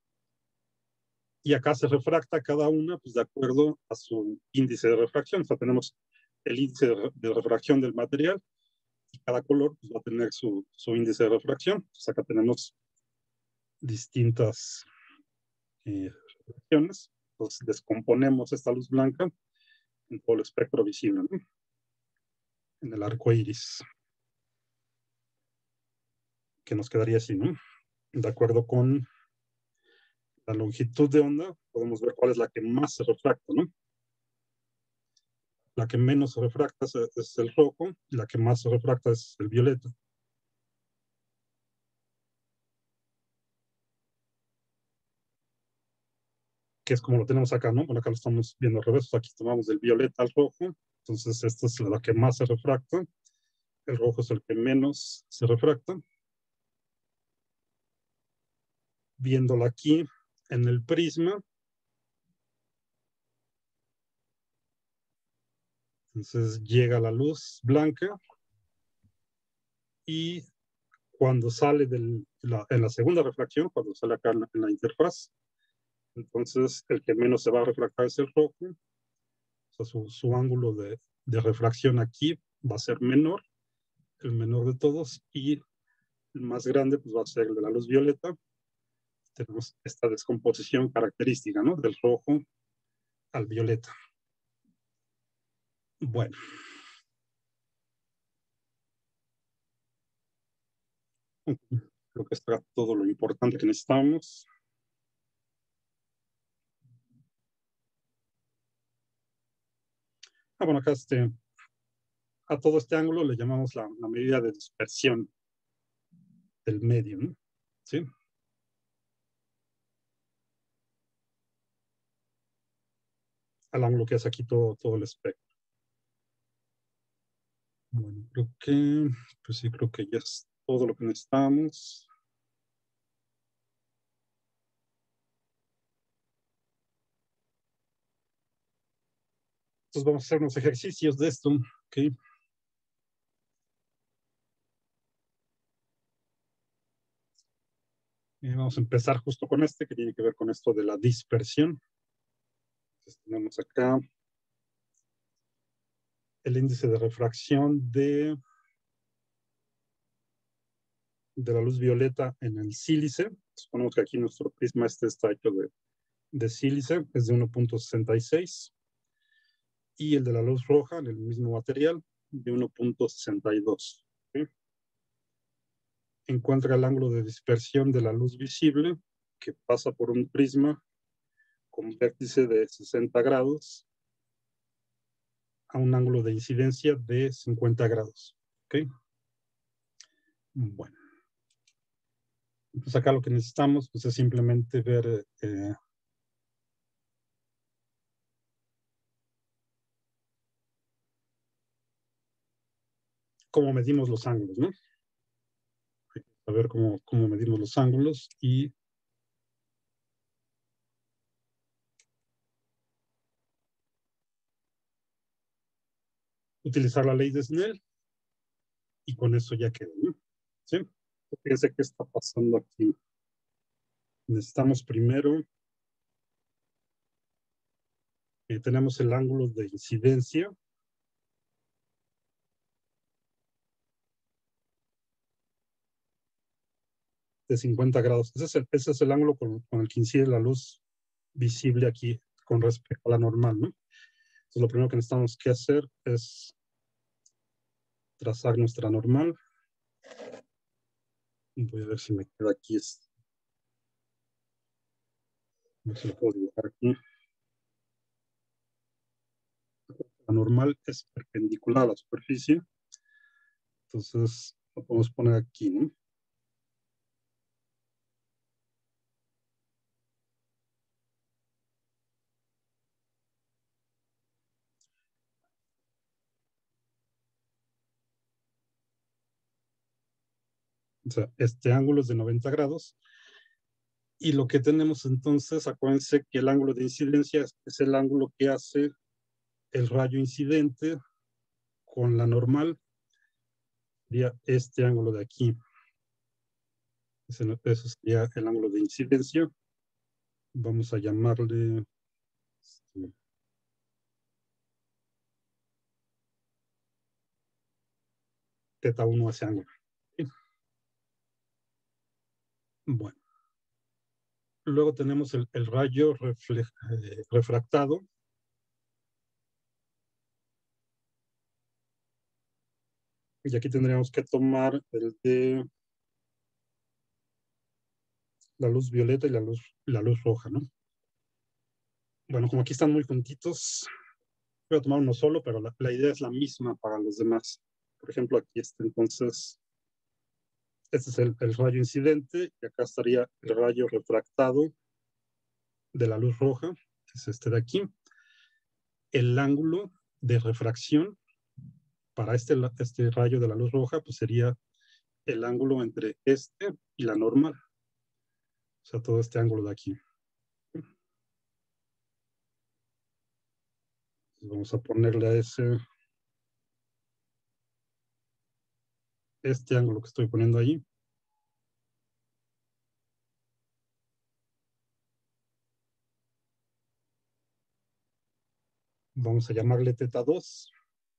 Y acá se refracta cada una pues, de acuerdo a su índice de refracción. O sea, tenemos el índice de, de refracción del material y cada color pues, va a tener su, su índice de refracción. Entonces, acá tenemos distintas eh, refracciones. Entonces, descomponemos esta luz blanca en todo el espectro visible, ¿no? En el arco iris, que nos quedaría así, ¿no? De acuerdo con la longitud de onda, podemos ver cuál es la que más se refracta, ¿no? La que menos se refracta es, es el rojo y la que más se refracta es el violeta. Que es como lo tenemos acá, ¿no? Bueno, acá lo estamos viendo al revés. Aquí tomamos del violeta al rojo. Entonces, esta es la que más se refracta. El rojo es el que menos se refracta. Viéndola aquí en el prisma. Entonces, llega la luz blanca y cuando sale del, la, en la segunda refracción, cuando sale acá en la, en la interfaz, entonces el que menos se va a refractar es el rojo. O sea, su, su ángulo de, de refracción aquí va a ser menor, el menor de todos, y el más grande pues, va a ser el de la luz violeta. Tenemos esta descomposición característica, ¿no? Del rojo al violeta. Bueno. Creo que está todo lo importante que necesitamos. Ah, bueno, acá este, a todo este ángulo le llamamos la, la medida de dispersión del medio, ¿no? ¿Sí? Al ángulo que es aquí todo, todo el espectro. Bueno, creo que, pues sí, creo que ya es todo lo que necesitamos. Entonces vamos a hacer unos ejercicios de esto, ¿ok? Y vamos a empezar justo con este, que tiene que ver con esto de la dispersión. Entonces tenemos acá el índice de refracción de, de la luz violeta en el sílice. Suponemos que aquí nuestro prisma este está hecho de, de sílice, es de uno punto sesenta y seis. Y el de la luz roja en el mismo material de uno punto sesenta y dos. ¿Sí? Encuentra el ángulo de dispersión de la luz visible que pasa por un prisma con vértice de sesenta grados a un ángulo de incidencia de cincuenta grados. ¿Okay? Bueno. Pues acá lo que necesitamos pues, es simplemente ver eh, cómo medimos los ángulos, ¿no? A ver cómo, cómo medimos los ángulos y utilizar la ley de Snell y con eso ya quedó, ¿no? ¿Sí? Fíjense qué está pasando aquí. Necesitamos primero, eh, tenemos el ángulo de incidencia. De cincuenta grados. Ese es el, ese es el ángulo con, con, el que incide la luz visible aquí con respecto a la normal, ¿no? Entonces, lo primero que necesitamos que hacer es trazar nuestra normal. Voy a ver si me queda aquí. A ver si lo puedo dibujar aquí. La normal es perpendicular a la superficie. Entonces, lo podemos poner aquí, ¿no? O sea, este ángulo es de noventa grados. Y lo que tenemos entonces, acuérdense que el ángulo de incidencia es, es el ángulo que hace el rayo incidente con la normal, sería este ángulo de aquí. Ese, eso sería el ángulo de incidencia. Vamos a llamarle este, teta uno a ese ángulo. ¿Sí? Bueno. Luego tenemos el, el rayo refle, eh, refractado. Y aquí tendríamos que tomar el de la luz violeta y la luz, la luz roja, ¿no? Bueno, como aquí están muy juntitos, voy a tomar uno solo, pero la, la idea es la misma para los demás. Por ejemplo, aquí está entonces, este es el, el rayo incidente y acá estaría el rayo refractado de la luz roja, que es este de aquí. El ángulo de refracción para este, este rayo de la luz roja, pues sería el ángulo entre este y la normal. O sea, todo este ángulo de aquí. Vamos a ponerle a ese este ángulo que estoy poniendo ahí. Vamos a llamarle teta dos.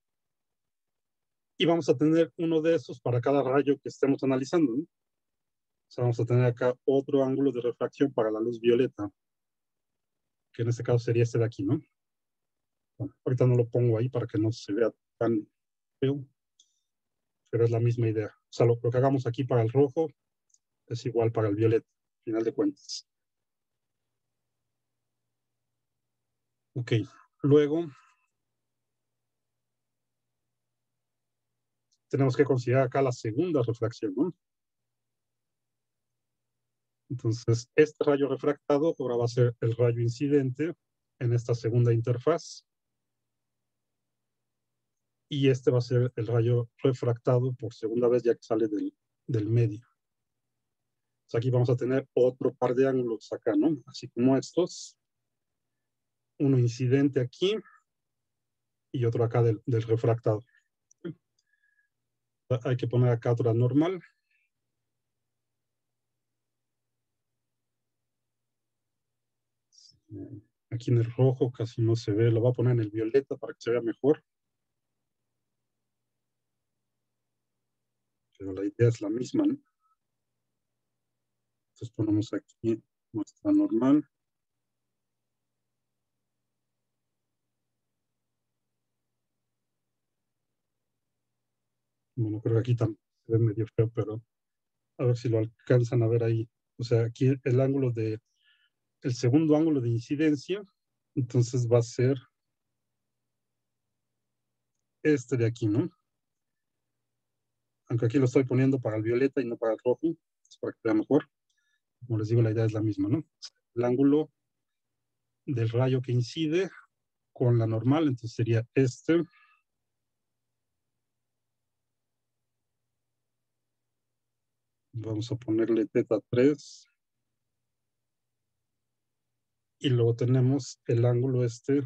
Y vamos a tener uno de esos para cada rayo que estemos analizando, ¿no? O sea, vamos a tener acá otro ángulo de refracción para la luz violeta, que en este caso sería este de aquí, ¿no? Bueno, ahorita no lo pongo ahí para que no se vea tan feo, pero es la misma idea. O sea, lo, lo que hagamos aquí para el rojo es igual para el violeta, al final de cuentas. Ok, luego tenemos que considerar acá la segunda refracción, ¿no? Entonces, este rayo refractado ahora va a ser el rayo incidente en esta segunda interfaz. Y este va a ser el rayo refractado por segunda vez ya que sale del, del medio. Entonces aquí vamos a tener otro par de ángulos acá, ¿no? Así como estos. Uno incidente aquí y otro acá del, del refractado. Hay que poner acá otra normal. Aquí en el rojo casi no se ve, lo voy a poner en el violeta para que se vea mejor. Pero la idea es la misma, ¿no? Entonces ponemos aquí nuestra normal. Bueno, creo que aquí también se ve medio feo, pero a ver si lo alcanzan a ver ahí. O sea, aquí el ángulo de, el segundo ángulo de incidencia, entonces va a ser este de aquí, ¿no? Aunque aquí lo estoy poniendo para el violeta y no para el rojo, es para que vea mejor. Como les digo, la idea es la misma, ¿no? El ángulo del rayo que incide con la normal, entonces sería este. Vamos a ponerle teta tres. Y luego tenemos el ángulo este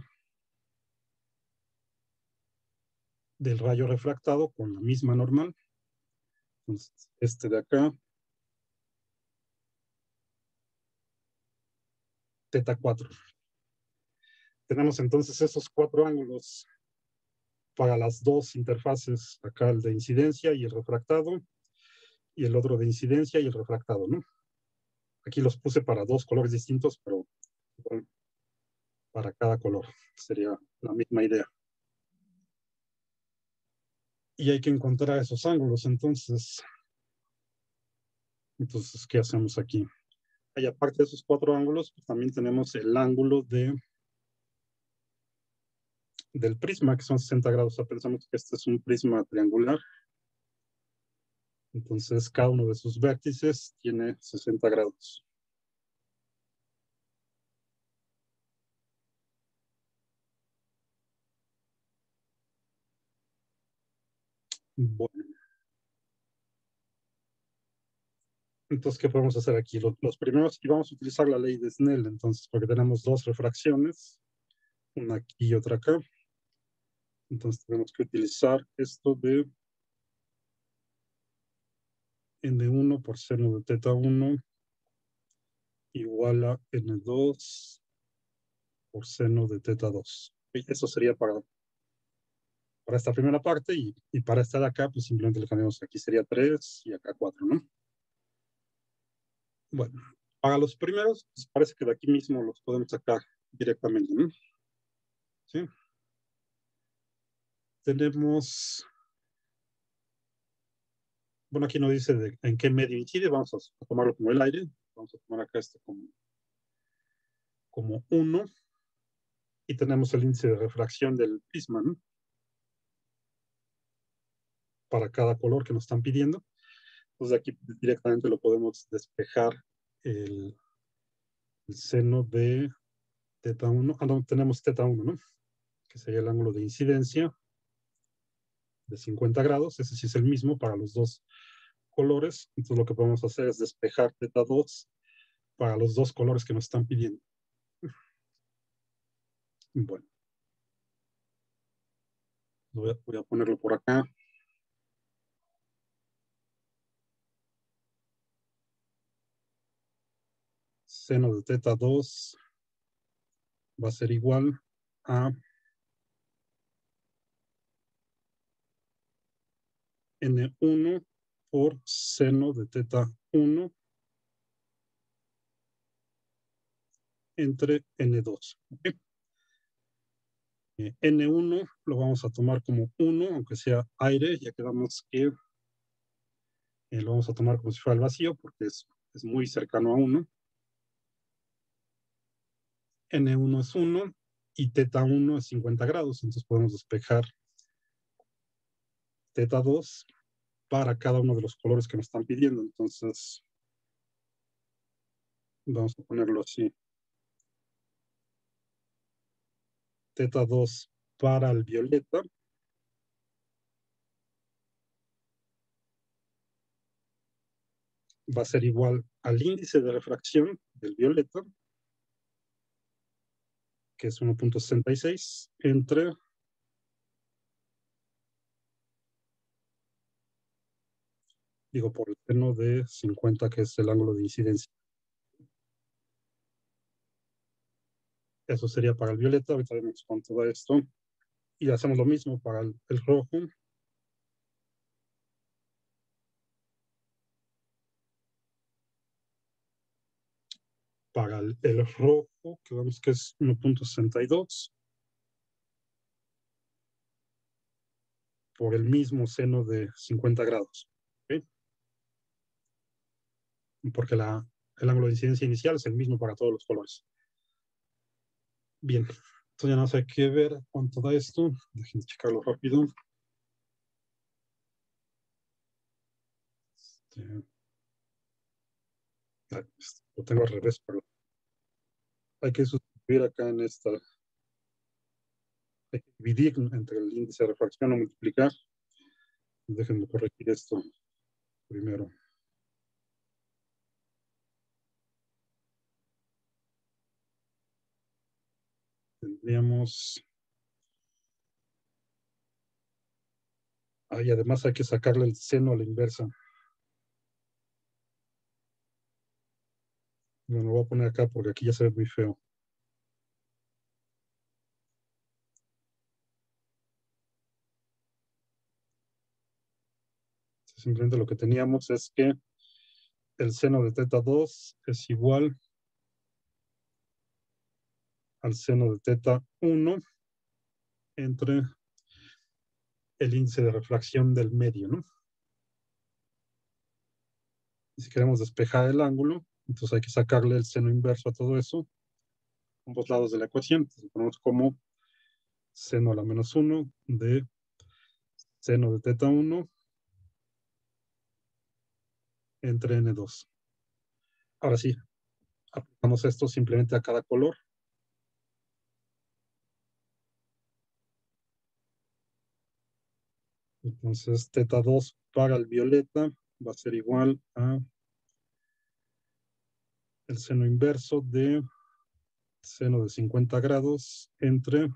del rayo refractado con la misma normal. Entonces, este de acá, teta cuatro. Tenemos entonces esos cuatro ángulos para las dos interfaces, acá el de incidencia y el refractado, y el otro de incidencia y el refractado, ¿no? Aquí los puse para dos colores distintos, pero bueno, para cada color sería la misma idea. Y hay que encontrar esos ángulos, entonces, entonces, ¿qué hacemos aquí? Y aparte de esos cuatro ángulos, pues también tenemos el ángulo de, del prisma, que son sesenta grados. O sea, pensamos que este es un prisma triangular. Entonces, cada uno de sus vértices tiene sesenta grados. Bueno, Entonces, ¿qué podemos hacer aquí? Los, los primeros, y vamos a utilizar la ley de Snell, entonces, porque tenemos dos refracciones, una aquí y otra acá. Entonces, tenemos que utilizar esto de N uno por seno de teta uno igual a N dos por seno de teta dos. Y eso sería para, para esta primera parte, y, y para esta de acá, pues simplemente le cambiamos, aquí sería tres y acá cuatro, ¿no? Bueno, para los primeros, pues parece que de aquí mismo los podemos sacar directamente, ¿no? ¿Sí? Tenemos, bueno, aquí no dice de, en qué medio incide, vamos a, a tomarlo como el aire, vamos a tomar acá esto como, como uno, y tenemos el índice de refracción del prisma, ¿no? Para cada color que nos están pidiendo. Entonces aquí directamente lo podemos despejar el, el seno de teta uno. Ah, no, tenemos teta uno, ¿no? Que sería el ángulo de incidencia de cincuenta grados. Ese sí es el mismo para los dos colores. Entonces lo que podemos hacer es despejar teta dos para los dos colores que nos están pidiendo. Bueno, voy a, voy a ponerlo por acá. Seno de teta dos va a ser igual a N uno por seno de teta uno entre N dos. ¿Okay? Eh, N uno lo vamos a tomar como uno, aunque sea aire, ya quedamos que eh, lo vamos a tomar como si fuera el vacío, porque es, es muy cercano a uno. N uno es uno y teta uno es cincuenta grados, entonces podemos despejar teta dos para cada uno de los colores que nos están pidiendo. Entonces, vamos a ponerlo así. Teta dos para el violeta va a ser igual al índice de refracción del violeta, que es uno punto sesenta y seis, entre digo, por el seno de cincuenta, que es el ángulo de incidencia. Eso sería para el violeta. Ahorita vemos con todo esto. Y hacemos lo mismo para el, el rojo. Para el, el rojo, que vemos que es uno punto sesenta y dos, por el mismo seno de cincuenta grados. ¿Okay? Porque la, el ángulo de incidencia inicial es el mismo para todos los colores. Bien, entonces ya no sé qué ver cuánto da esto. Déjenme checarlo rápido. Este, lo tengo al revés, pero hay que sustituir acá en esta. Hay que dividir entre el índice de refracción o multiplicar. Déjenme corregir esto primero. Tendríamos. Ah, y además hay que sacarle el seno a la inversa. Bueno, lo voy a poner acá porque aquí ya se ve muy feo. Simplemente lo que teníamos es que el seno de teta dos es igual al seno de teta uno entre el índice de refracción del medio, ¿no? Y si queremos despejar el ángulo, entonces hay que sacarle el seno inverso a todo eso, ambos lados de la ecuación. Entonces lo ponemos como seno a la menos uno de seno de teta uno entre N dos. Ahora sí, aplicamos esto simplemente a cada color. Entonces, teta dos para el violeta va a ser igual a el seno inverso de seno de cincuenta grados entre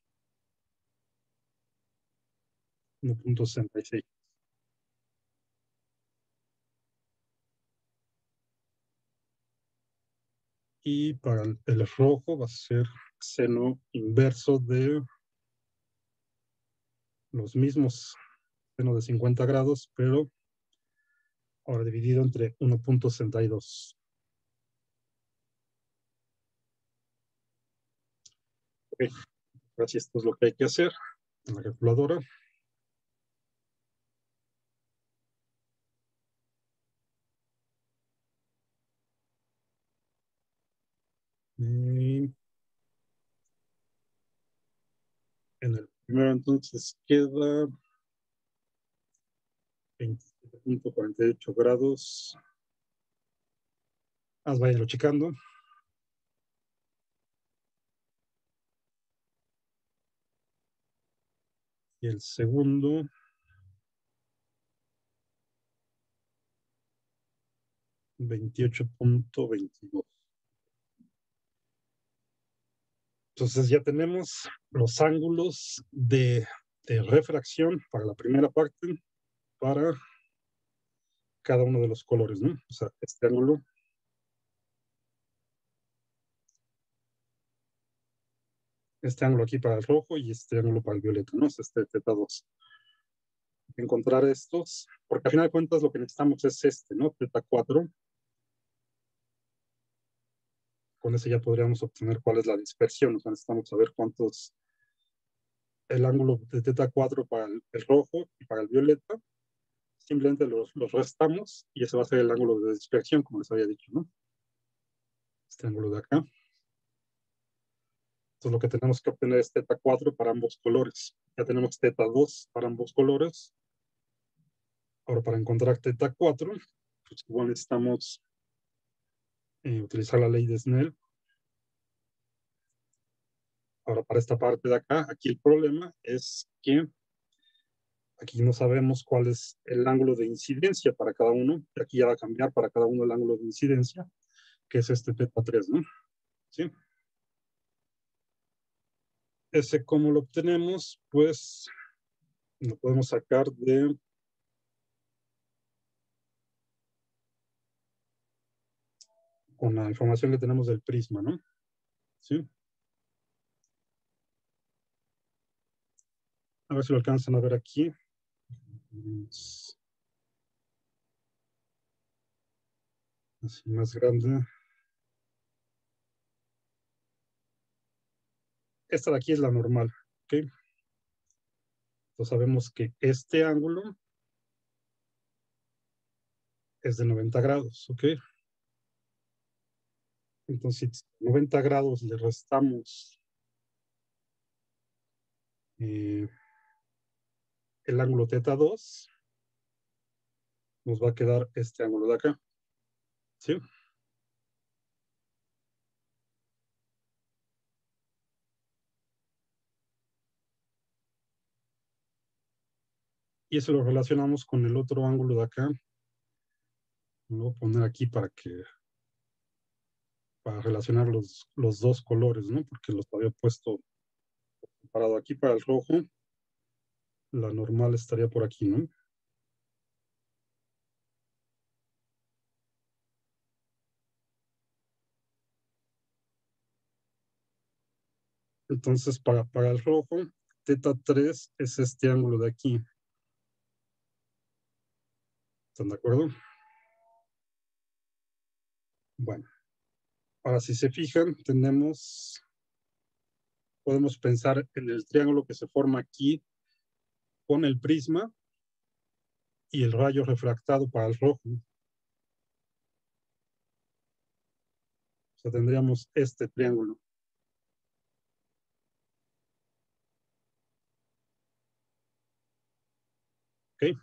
uno punto sesenta y seis. Y para el, el rojo va a ser seno inverso de los mismos seno de cincuenta grados, pero ahora dividido entre uno punto sesenta y dos. Ok, así esto es lo que hay que hacer en la calculadora. Y en el primero entonces queda veintisiete punto cuarenta y ocho grados. Más váyanlo checando. Y el segundo, veintiocho punto veintidós. Entonces ya tenemos los ángulos de, de refracción para la primera parte, para cada uno de los colores, ¿no? O sea, este ángulo, este ángulo aquí para el rojo y este ángulo para el violeta, ¿no? Es este teta dos. Encontrar estos, porque al final de cuentas lo que necesitamos es este, ¿no? Teta cuatro. Con ese ya podríamos obtener cuál es la dispersión. O sea, necesitamos saber cuántos, el ángulo de teta cuatro para el, el rojo y para el violeta. Simplemente los, los restamos y ese va a ser el ángulo de dispersión, como les había dicho, ¿no? Este ángulo de acá. Entonces lo que tenemos que obtener es teta cuatro para ambos colores. Ya tenemos teta dos para ambos colores. Ahora para encontrar teta cuatro, pues igual necesitamos eh, utilizar la ley de Snell. Ahora para esta parte de acá, aquí el problema es que aquí no sabemos cuál es el ángulo de incidencia para cada uno. Y aquí ya va a cambiar para cada uno el ángulo de incidencia, que es este teta tres, ¿no? ¿Sí? Ese, ¿cómo lo obtenemos? Pues lo podemos sacar de con la información que tenemos del prisma, ¿no? ¿Sí? A ver si lo alcanzan a ver aquí. Así más grande. Esta de aquí es la normal, ¿ok? Entonces sabemos que este ángulo es de noventa grados, ¿ok? Entonces, noventa grados le restamos eh, el ángulo teta dos, nos va a quedar este ángulo de acá, ¿sí? Y eso lo relacionamos con el otro ángulo de acá. Lo voy a poner aquí para que para relacionar los, los dos colores, ¿no? Porque los había puesto separado aquí para el rojo. La normal estaría por aquí, ¿no? Entonces, para, para el rojo, teta tres es este ángulo de aquí. ¿Están de acuerdo? Bueno, ahora si se fijan, tenemos, podemos pensar en el triángulo que se forma aquí con el prisma y el rayo refractado para el rojo. O sea, tendríamos este triángulo. ¿Ok?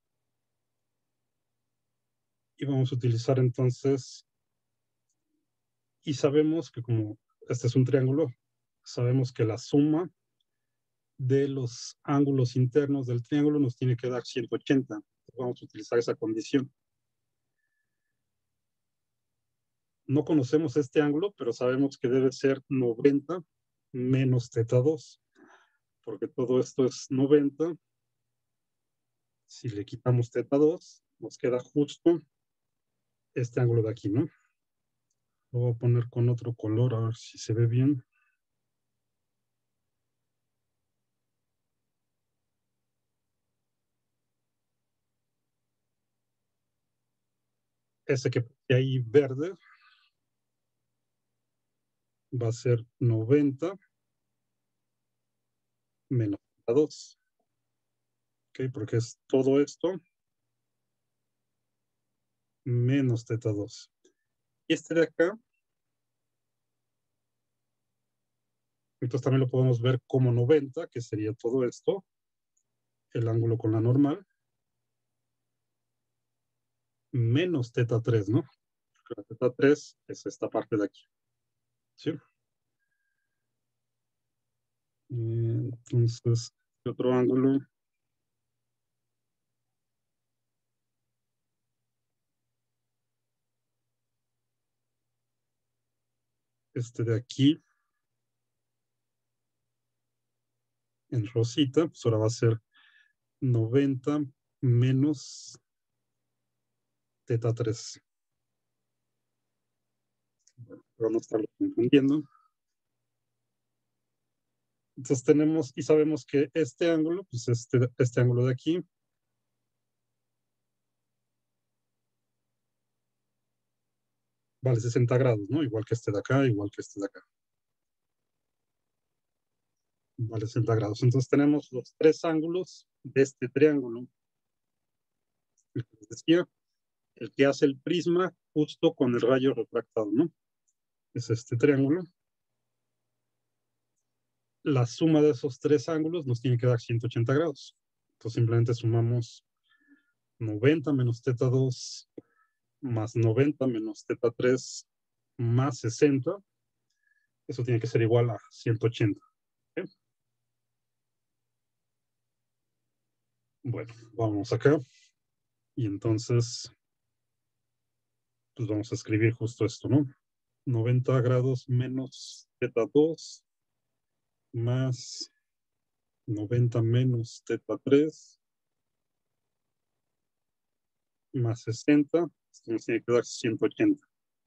Y vamos a utilizar entonces, y sabemos que como este es un triángulo, sabemos que la suma de los ángulos internos del triángulo nos tiene que dar ciento ochenta. Vamos a utilizar esa condición. No conocemos este ángulo, pero sabemos que debe ser noventa menos teta dos, porque todo esto es noventa. Si le quitamos teta dos, nos queda justo este ángulo de aquí, ¿no? Lo voy a poner con otro color, a ver si se ve bien. Ese que hay ahí verde va a ser noventa menos teta dos. ¿Ok? Porque es todo esto menos teta dos. Y este de acá, entonces también lo podemos ver como noventa, que sería todo esto, el ángulo con la normal, menos teta tres, ¿no? Porque la teta tres es esta parte de aquí. ¿Sí? Entonces, otro ángulo. Este de aquí, en rosita, pues ahora va a ser noventa menos teta tres. Bueno, para no estarlo confundiendo. Entonces tenemos y sabemos que este ángulo, pues este, este ángulo de aquí, vale sesenta grados, ¿no? Igual que este de acá, igual que este de acá. Vale sesenta grados. Entonces tenemos los tres ángulos de este triángulo. El que les decía, el que hace el prisma justo con el rayo refractado, ¿no? Es este triángulo. La suma de esos tres ángulos nos tiene que dar ciento ochenta grados. Entonces simplemente sumamos noventa menos teta dos más noventa menos teta tres más sesenta. Eso tiene que ser igual a ciento ochenta. ¿Okay? Bueno, vamos acá. Y entonces, pues vamos a escribir justo esto, ¿no? noventa grados menos teta dos más noventa menos teta tres más sesenta. Esto nos tiene que dar ciento ochenta.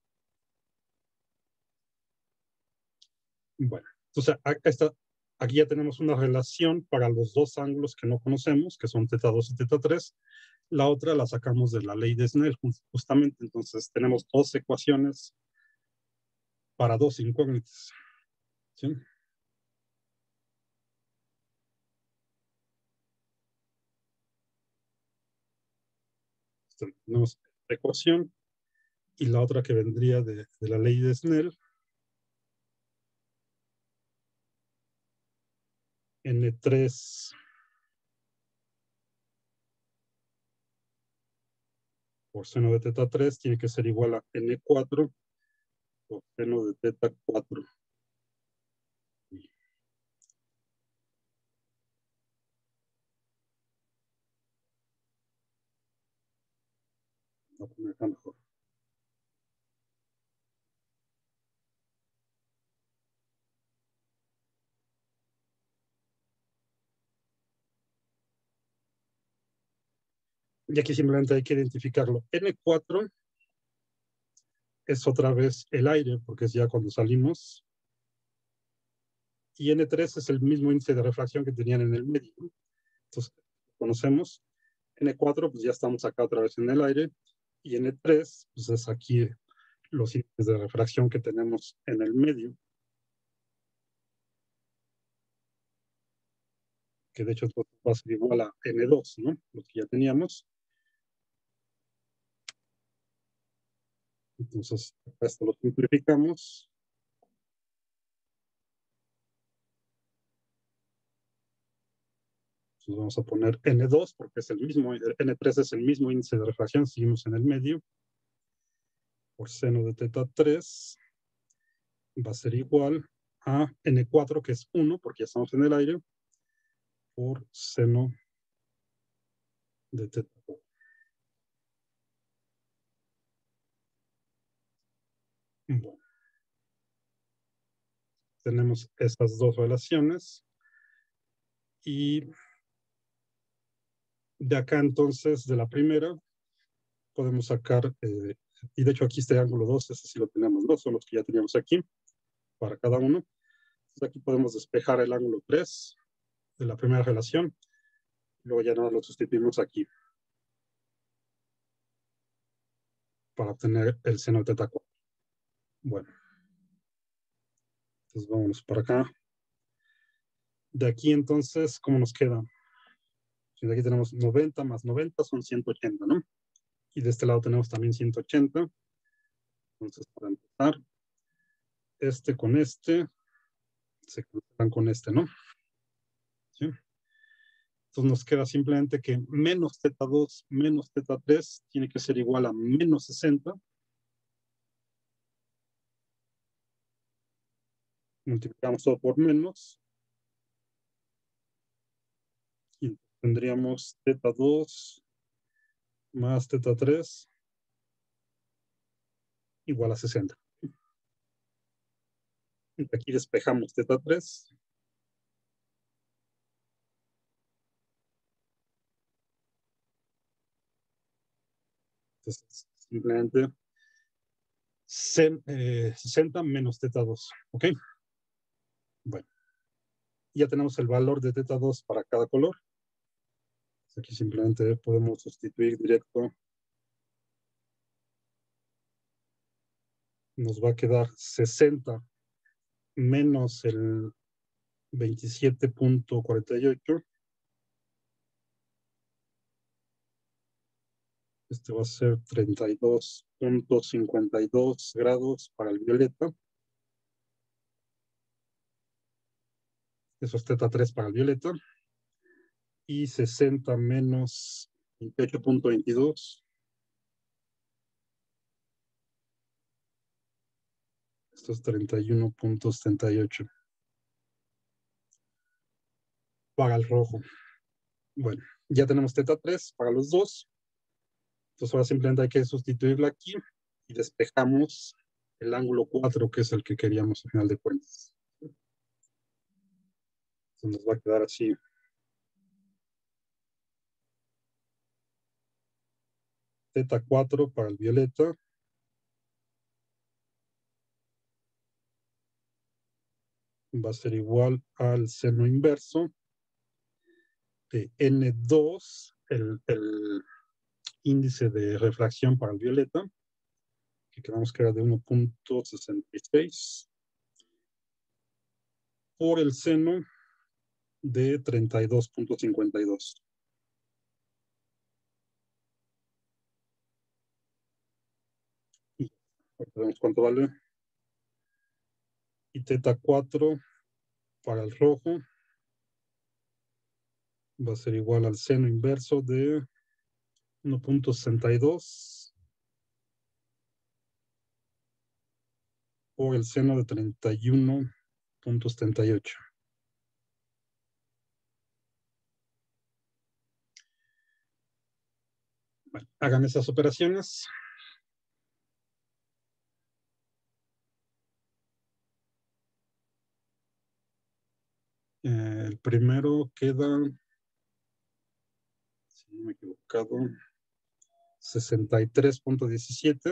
Bueno, entonces acá está, aquí ya tenemos una relación para los dos ángulos que no conocemos, que son teta dos y teta tres. La otra la sacamos de la ley de Snell, justamente. Entonces tenemos dos ecuaciones para dos incógnitas. ¿Sí? Entonces, tenemos esta ecuación y la otra que vendría de, de la ley de Snell, N tres por seno de teta tres tiene que ser igual a N cuatro por seno de teta cuatro. Voy a poner acá mejor. Y aquí simplemente hay que identificarlo. N cuatro es otra vez el aire, porque es ya cuando salimos. Y N tres es el mismo índice de refracción que tenían en el medio. Entonces, conocemos. N cuatro, pues ya estamos acá otra vez en el aire. Y N tres, pues es aquí los índices de refracción que tenemos en el medio. Que de hecho va a ser igual a N dos, ¿no? Lo que ya teníamos. Entonces, esto lo simplificamos. Entonces vamos a poner N dos porque es el mismo, N tres es el mismo índice de refracción, seguimos en el medio. Por seno de teta tres va a ser igual a N cuatro, que es uno, porque ya estamos en el aire, por seno de teta. Bueno, tenemos estas dos relaciones y de acá entonces, de la primera, podemos sacar, eh, y de hecho aquí este ángulo dos, ese sí lo tenemos, ¿no? Son los que ya teníamos aquí, para cada uno. Entonces aquí podemos despejar el ángulo tres de la primera relación, luego ya nada lo sustituimos aquí para obtener el seno de teta cuatro. Bueno, entonces vamos para acá. De aquí entonces, ¿cómo nos queda? De aquí tenemos noventa más noventa son ciento ochenta, ¿no? Y de este lado tenemos también ciento ochenta. Entonces, para empezar, este con este se cancelan con este, ¿no? ¿Sí? Entonces nos queda simplemente que menos teta dos menos teta tres tiene que ser igual a menos sesenta. Multiplicamos todo por menos. Y tendríamos teta dos más teta tres igual a sesenta. Y aquí despejamos teta tres. Entonces, simplemente sesenta menos teta dos. ¿Ok? Bueno, ya tenemos el valor de teta dos para cada color. Aquí simplemente podemos sustituir directo. Nos va a quedar sesenta menos el veintisiete punto cuarenta y ocho. Este va a ser treinta y dos punto cincuenta y dos grados para el violeta. Eso es teta tres para el violeta. Y sesenta menos veintiocho punto veintidós. Esto es treinta y uno punto setenta y ocho. Para el rojo. Bueno, ya tenemos teta tres para los dos. Entonces ahora simplemente hay que sustituirla aquí y despejamos el ángulo cuatro, que es el que queríamos al final de cuentas. Entonces nos va a quedar así. Teta cuatro para el violeta. Va a ser igual al seno inverso de ene dos, el, el índice de refracción para el violeta, que quedamos que era de uno punto sesenta y seis, por el seno de treinta y dos punto cincuenta y dos. Y vemos cuánto vale. Y teta cuatro para el rojo va a ser igual al seno inverso de uno punto sesenta y dos por el seno de treinta y uno punto setenta y ocho. Bueno, hagan esas operaciones. Eh, el primero queda, si no me he equivocado, sesenta y tres punto diecisiete.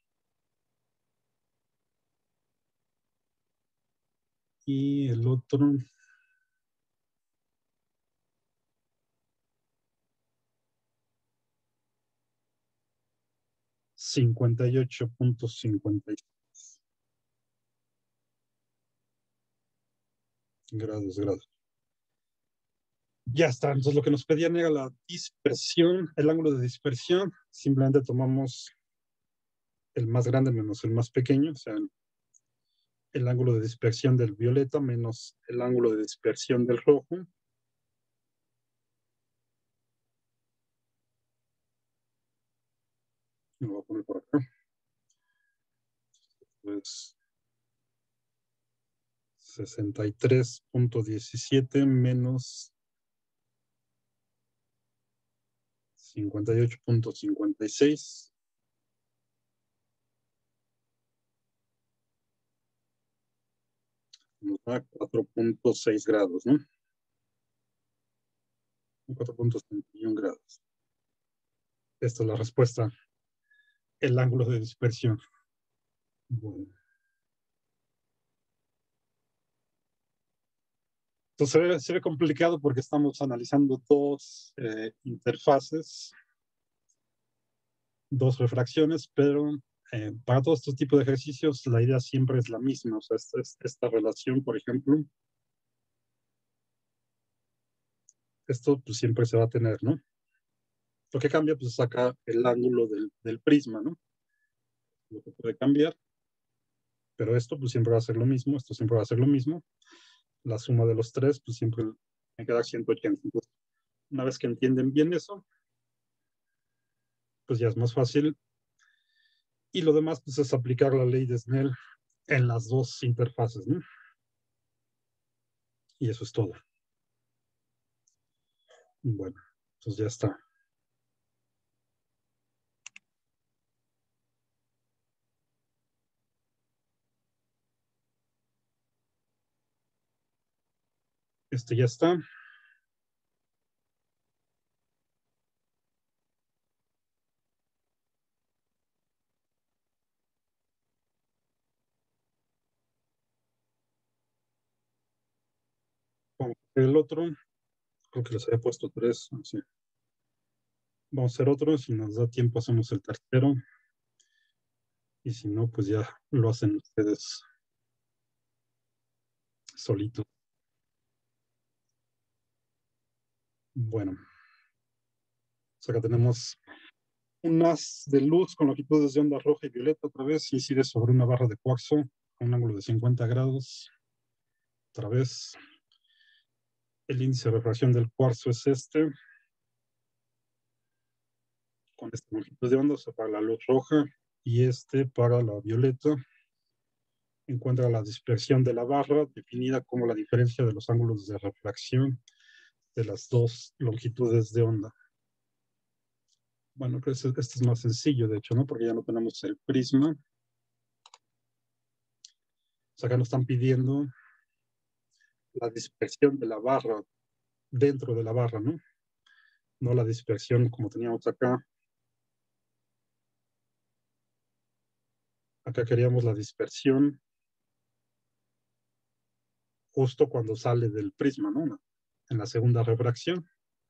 Y el otro cincuenta y ocho punto cincuenta y seis grados, grados. Ya está, entonces lo que nos pedían era la dispersión, el ángulo de dispersión. Simplemente tomamos el más grande menos el más pequeño, o sea, el ángulo de dispersión del violeta menos el ángulo de dispersión del rojo. Lo voy a poner por acá. Pues sesenta y tres punto diecisiete menos cincuenta y ocho punto cincuenta y seis nos da cuatro punto seis grados, ¿no? cuatro punto setenta y uno grados. Esta es la respuesta, el ángulo de dispersión. Bueno. Entonces se ve, se ve complicado porque estamos analizando dos eh, interfaces, dos refracciones, pero eh, para todos estos tipos de ejercicios la idea siempre es la misma. O sea, esta, esta relación, por ejemplo, esto pues siempre se va a tener, ¿no? Lo que cambia pues es acá el ángulo del, del prisma, ¿no? Lo que puede cambiar, pero esto pues siempre va a ser lo mismo, esto siempre va a ser lo mismo. La suma de los tres pues siempre me queda ciento ochenta. Entonces, una vez que entienden bien eso, pues ya es más fácil. Y lo demás pues es aplicar la ley de Snell en las dos interfaces, ¿no? Y eso es todo. Bueno, pues ya está. Este ya está. Vamos a hacer el otro. Creo que les había puesto tres. Sí. Vamos a hacer otro. Si nos da tiempo, hacemos el tercero. Y si no, pues ya lo hacen ustedes solitos. Bueno, pues acá tenemos un haz de luz con longitudes de onda roja y violeta. Otra vez incide sobre una barra de cuarzo con un ángulo de cincuenta grados. Otra vez. El índice de refracción del cuarzo es este. Con esta longitud de onda, o sea, para la luz roja, y este para la violeta. Encuentra la dispersión de la barra, definida como la diferencia de los ángulos de refracción de las dos longitudes de onda. Bueno, pues este es más sencillo, de hecho, ¿no? Porque ya no tenemos el prisma. O sea, acá nos están pidiendo la dispersión de la barra dentro de la barra, ¿no? No la dispersión como teníamos acá. Acá queríamos la dispersión justo cuando sale del prisma, ¿no? En la segunda refracción.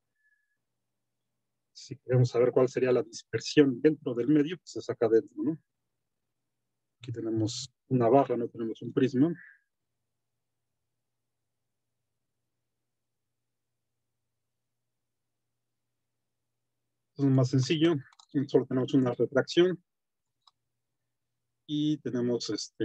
Si queremos saber cuál sería la dispersión dentro del medio, pues es acá adentro, ¿no? Aquí tenemos una barra, no tenemos un prisma. Es más sencillo, solo tenemos una refracción y tenemos este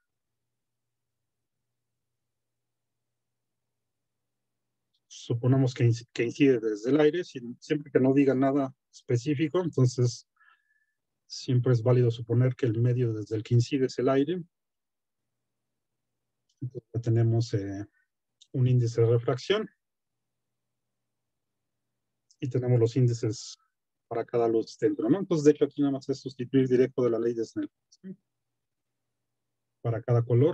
suponemos que, que incide desde el aire, siempre que no diga nada específico, entonces siempre es válido suponer que el medio desde el que incide es el aire. Entonces tenemos eh, un índice de refracción y tenemos los índices para cada luz dentro, ¿no? Entonces, de hecho, aquí nada más es sustituir directo de la ley de Snell. ¿Sí? Para cada color.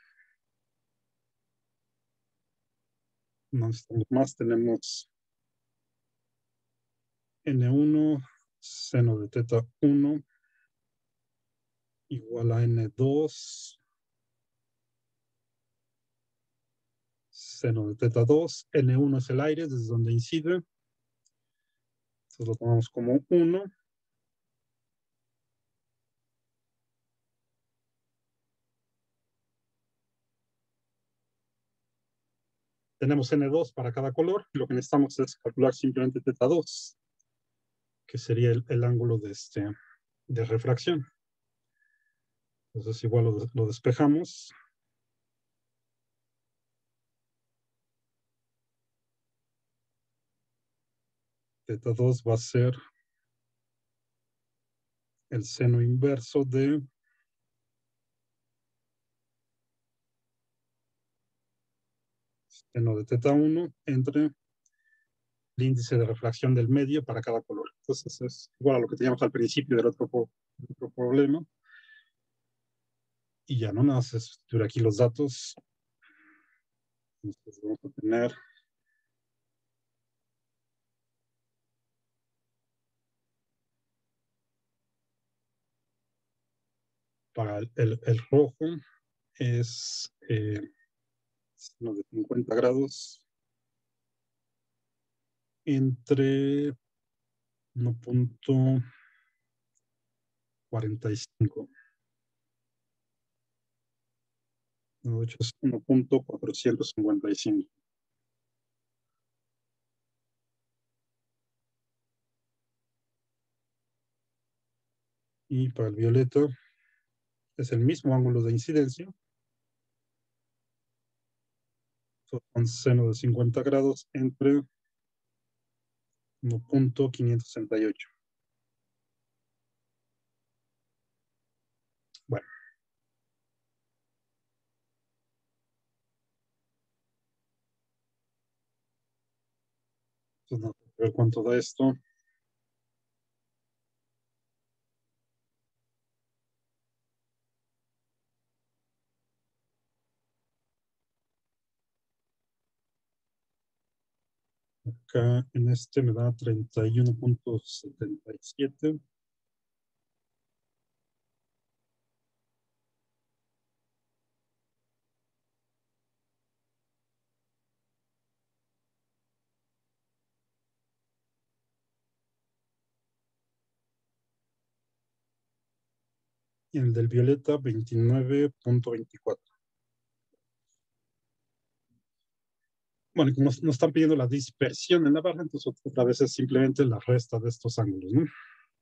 No necesitamos más, tenemos N uno, seno de teta uno, igual a N dos, seno de teta dos, N uno es el aire desde donde incide, entonces lo tomamos como uno. Tenemos N dos para cada color, y lo que necesitamos es calcular simplemente teta dos, que sería el, el ángulo de, este, de refracción. Entonces igual lo, lo despejamos. Teta dos va a ser el seno inverso de seno de teta uno entre el índice de refracción del medio para cada color. Entonces es igual a lo que teníamos al principio del otro, del otro problema. Y ya no nada más es sustituir aquí los datos. Entonces vamos a tener para el, el, el rojo es eh, seno de cincuenta grados entre uno punto cuarenta y cinco. De hecho, es uno punto cuatrocientos cincuenta y cinco. Y para el violeta es el mismo ángulo de incidencia. Con seno de cincuenta grados entre uno punto quinientos sesenta y ocho. Bueno. Entonces, vamos a ver cuánto da esto. Acá en este me da treinta y uno punto setenta y siete. Y el del violeta, veintinueve punto veinticuatro. Bueno, y como nos, nos están pidiendo la dispersión en la barra, entonces otra vez es simplemente la resta de estos ángulos, ¿no?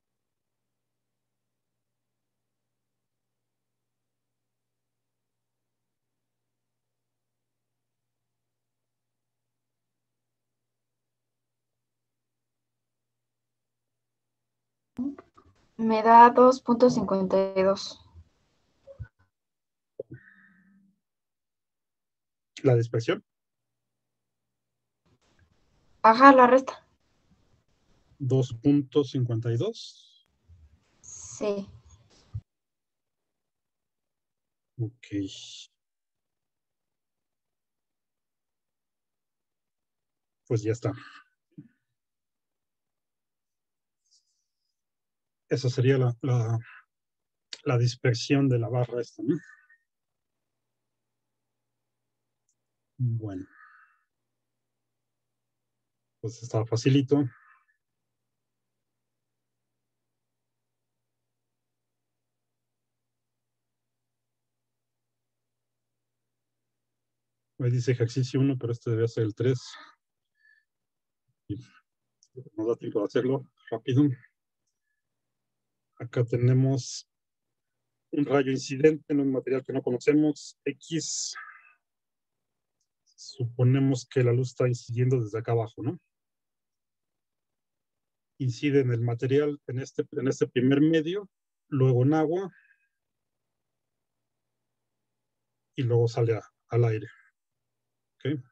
Me da dos punto cincuenta y dos. La dispersión. Ajá, la resta. dos punto cincuenta y dos. Sí. Ok. Pues ya está. Esa sería la, la, la dispersión de la barra esta, ¿no? Bueno. Pues está facilito. Ahí dice ejercicio uno, pero este debe ser el tres. Nos da tiempo de hacerlo rápido. Acá tenemos un rayo incidente en un material que no conocemos, X. Suponemos que la luz está incidiendo desde acá abajo, ¿no? Incide en el material, en este, en este primer medio, luego en agua, y luego sale a, al aire. ¿Okay?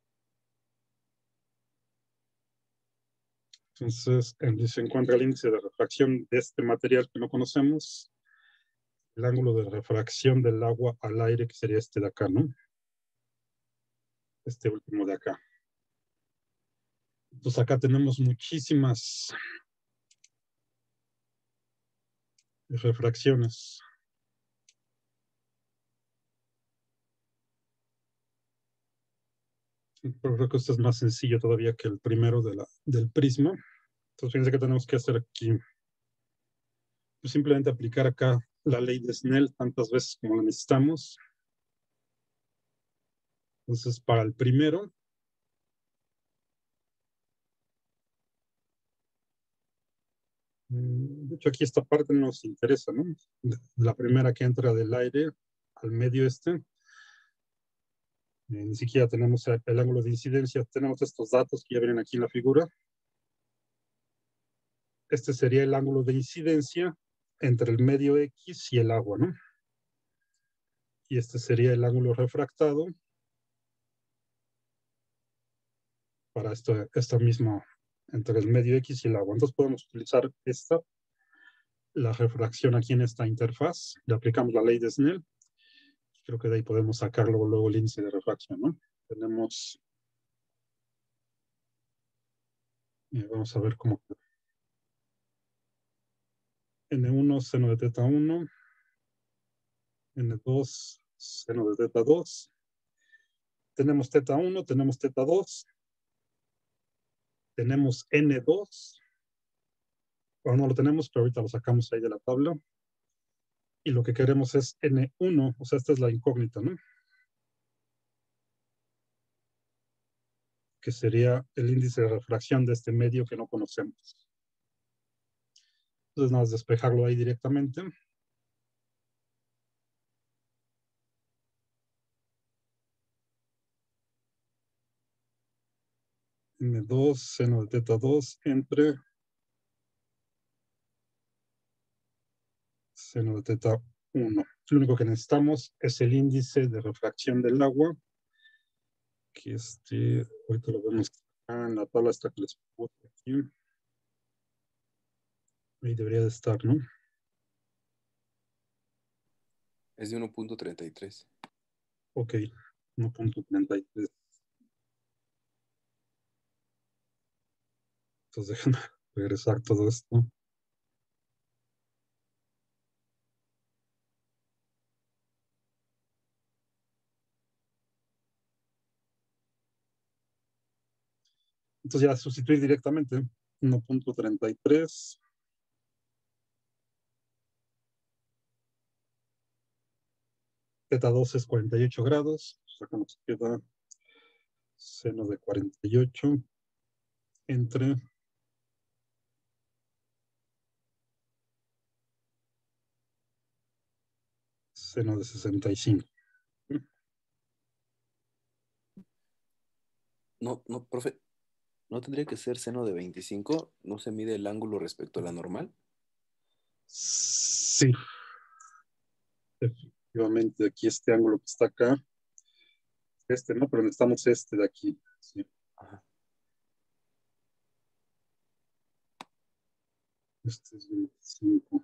Entonces, se encuentra el índice de refracción de este material que no conocemos, el ángulo de refracción del agua al aire, que sería este de acá, ¿no? Este último de acá. Entonces acá tenemos muchísimas refracciones. Pero creo que esto es más sencillo todavía que el primero de la, del prisma. Entonces fíjense que tenemos que hacer aquí. Pues simplemente aplicar acá la ley de Snell tantas veces como la necesitamos. Entonces para el primero, de hecho aquí esta parte nos interesa, ¿no? La primera que entra del aire al medio este. Eh, ni siquiera tenemos el ángulo de incidencia, tenemos estos datos que ya vienen aquí en la figura. Este sería el ángulo de incidencia entre el medio X y el agua, ¿no? Y este sería el ángulo refractado para esta, esta misma, entre el medio X y el agua. Entonces podemos utilizar esta, la refracción aquí en esta interfaz, le aplicamos la ley de Snell, creo que de ahí podemos sacar luego, luego el índice de refracción, ¿no? tenemos, eh, vamos a ver cómo ene uno, seno de teta uno, ene dos, seno de teta dos. Tenemos teta uno, tenemos teta dos, tenemos ene dos. Ahora no lo tenemos, pero ahorita lo sacamos ahí de la tabla. Y lo que queremos es ene uno, o sea, esta es la incógnita, ¿no? Que sería el índice de refracción de este medio que no conocemos. Entonces, nada más despejarlo ahí directamente. ene dos, seno de teta dos, entre seno de teta uno. Lo único que necesitamos es el índice de refracción del agua, que este, ahorita lo vemos en la tabla esta que les puse aquí. Ahí debería de estar, ¿no? Es de uno punto treinta y tres. Ok, uno punto treinta y tres. Entonces déjenme regresar todo esto. Entonces ya sustituir directamente uno punto treinta y tres. Teta dos es cuarenta y ocho grados. O sea, nos queda seno de cuarenta y ocho entre seno de sesenta y cinco. No, no, profe, ¿no tendría que ser seno de veinticinco? ¿No se mide el ángulo respecto a la normal? Sí, efectivamente, aquí este ángulo que está acá, este, ¿no? Pero necesitamos este de aquí. Sí. Ajá. Este es veinticinco.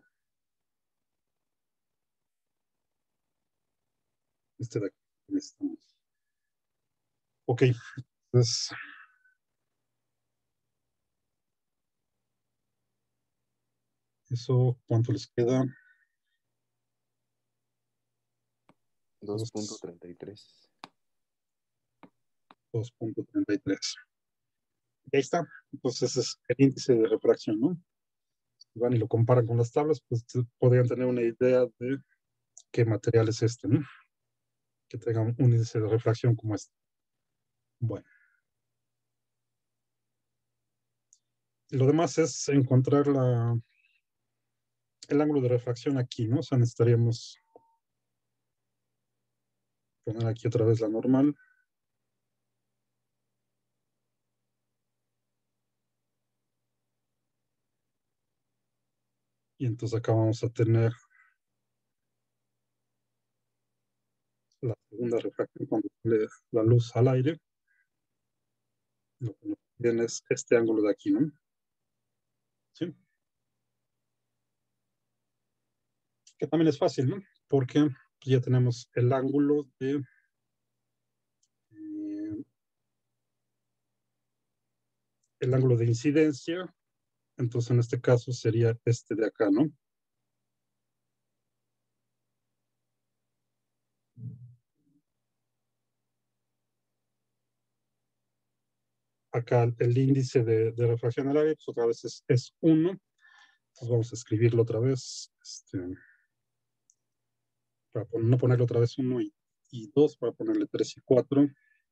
Este de aquí necesitamos. Ok, entonces eso, ¿cuánto les queda? dos punto treinta y tres. dos punto treinta y tres. Y ahí está. Entonces es el índice de refracción, ¿no? Si van y lo comparan con las tablas, pues podrían tener una idea de qué material es este, ¿no? Que tenga un índice de refracción como este. Bueno. Lo demás es encontrar la, el ángulo de refracción aquí, ¿no? O sea, necesitaríamos poner aquí otra vez la normal. Y entonces acá vamos a tener la segunda refracción cuando sale la luz al aire. Lo que nos viene es este ángulo de aquí, ¿no? ¿Sí? Que también es fácil, ¿no? Porque ya tenemos el ángulo de eh, el ángulo de incidencia. Entonces en este caso sería este de acá, ¿no? Acá el índice de, de refracción al aire, pues otra vez es, es uno. Entonces vamos a escribirlo otra vez. Este, para no ponerle otra vez uno y, y dos, para ponerle tres y cuatro.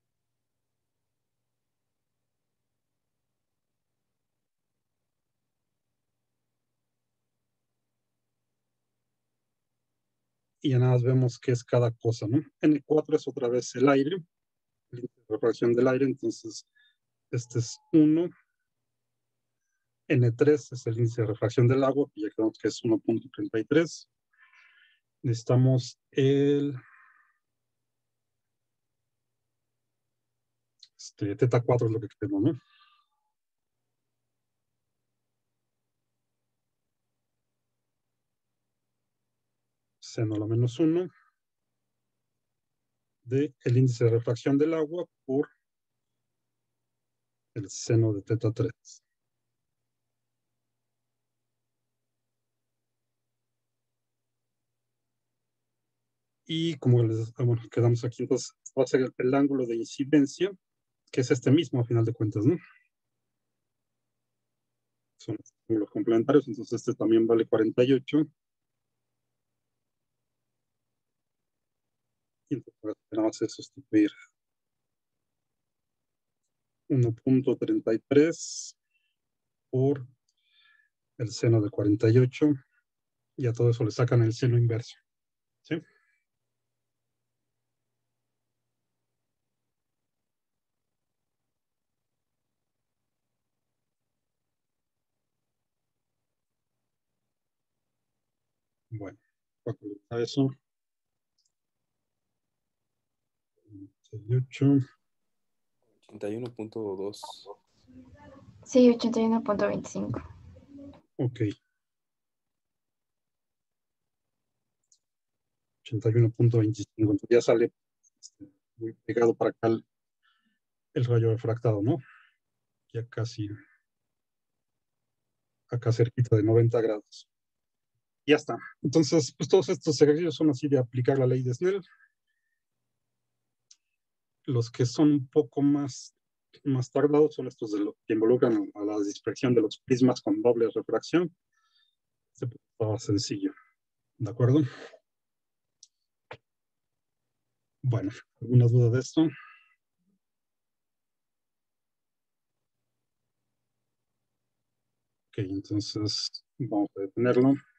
Y ya nada más vemos qué es cada cosa, ¿no? ene cuatro es otra vez el aire, el índice de refracción del aire, entonces este es uno. ene tres es el índice de refracción del agua, que ya quedamos que es uno punto treinta y tres. Necesitamos el este, teta cuatro es lo que queremos, ¿no? Seno a la menos uno del índice de refracción del agua por el seno de teta tres. Y como les bueno, quedamos aquí, entonces va a ser el, el ángulo de incidencia, que es este mismo a final de cuentas, ¿no? Son ángulos complementarios, entonces este también vale cuarenta y ocho. Y entonces nada más es sustituir uno punto treinta y tres por el seno de cuarenta y ocho, y a todo eso le sacan el seno inverso, ¿sí? Bueno, a eso, cuarenta y ocho. ochenta y uno punto dos. Sí, ochenta y uno punto veinticinco. Ok. ochenta y uno punto veinticinco. Entonces ya sale este, muy pegado para acá el, el rayo refractado, ¿no? Ya casi acá cerquita de noventa grados. Ya está. Entonces, pues todos estos ejercicios son así de aplicar la ley de Snell. Los que son un poco más, más tardados son estos de los que involucran a la dispersión de los prismas con doble refracción. Este estaba sencillo. ¿De acuerdo? Bueno, ¿alguna duda de esto? Ok, entonces vamos a detenerlo.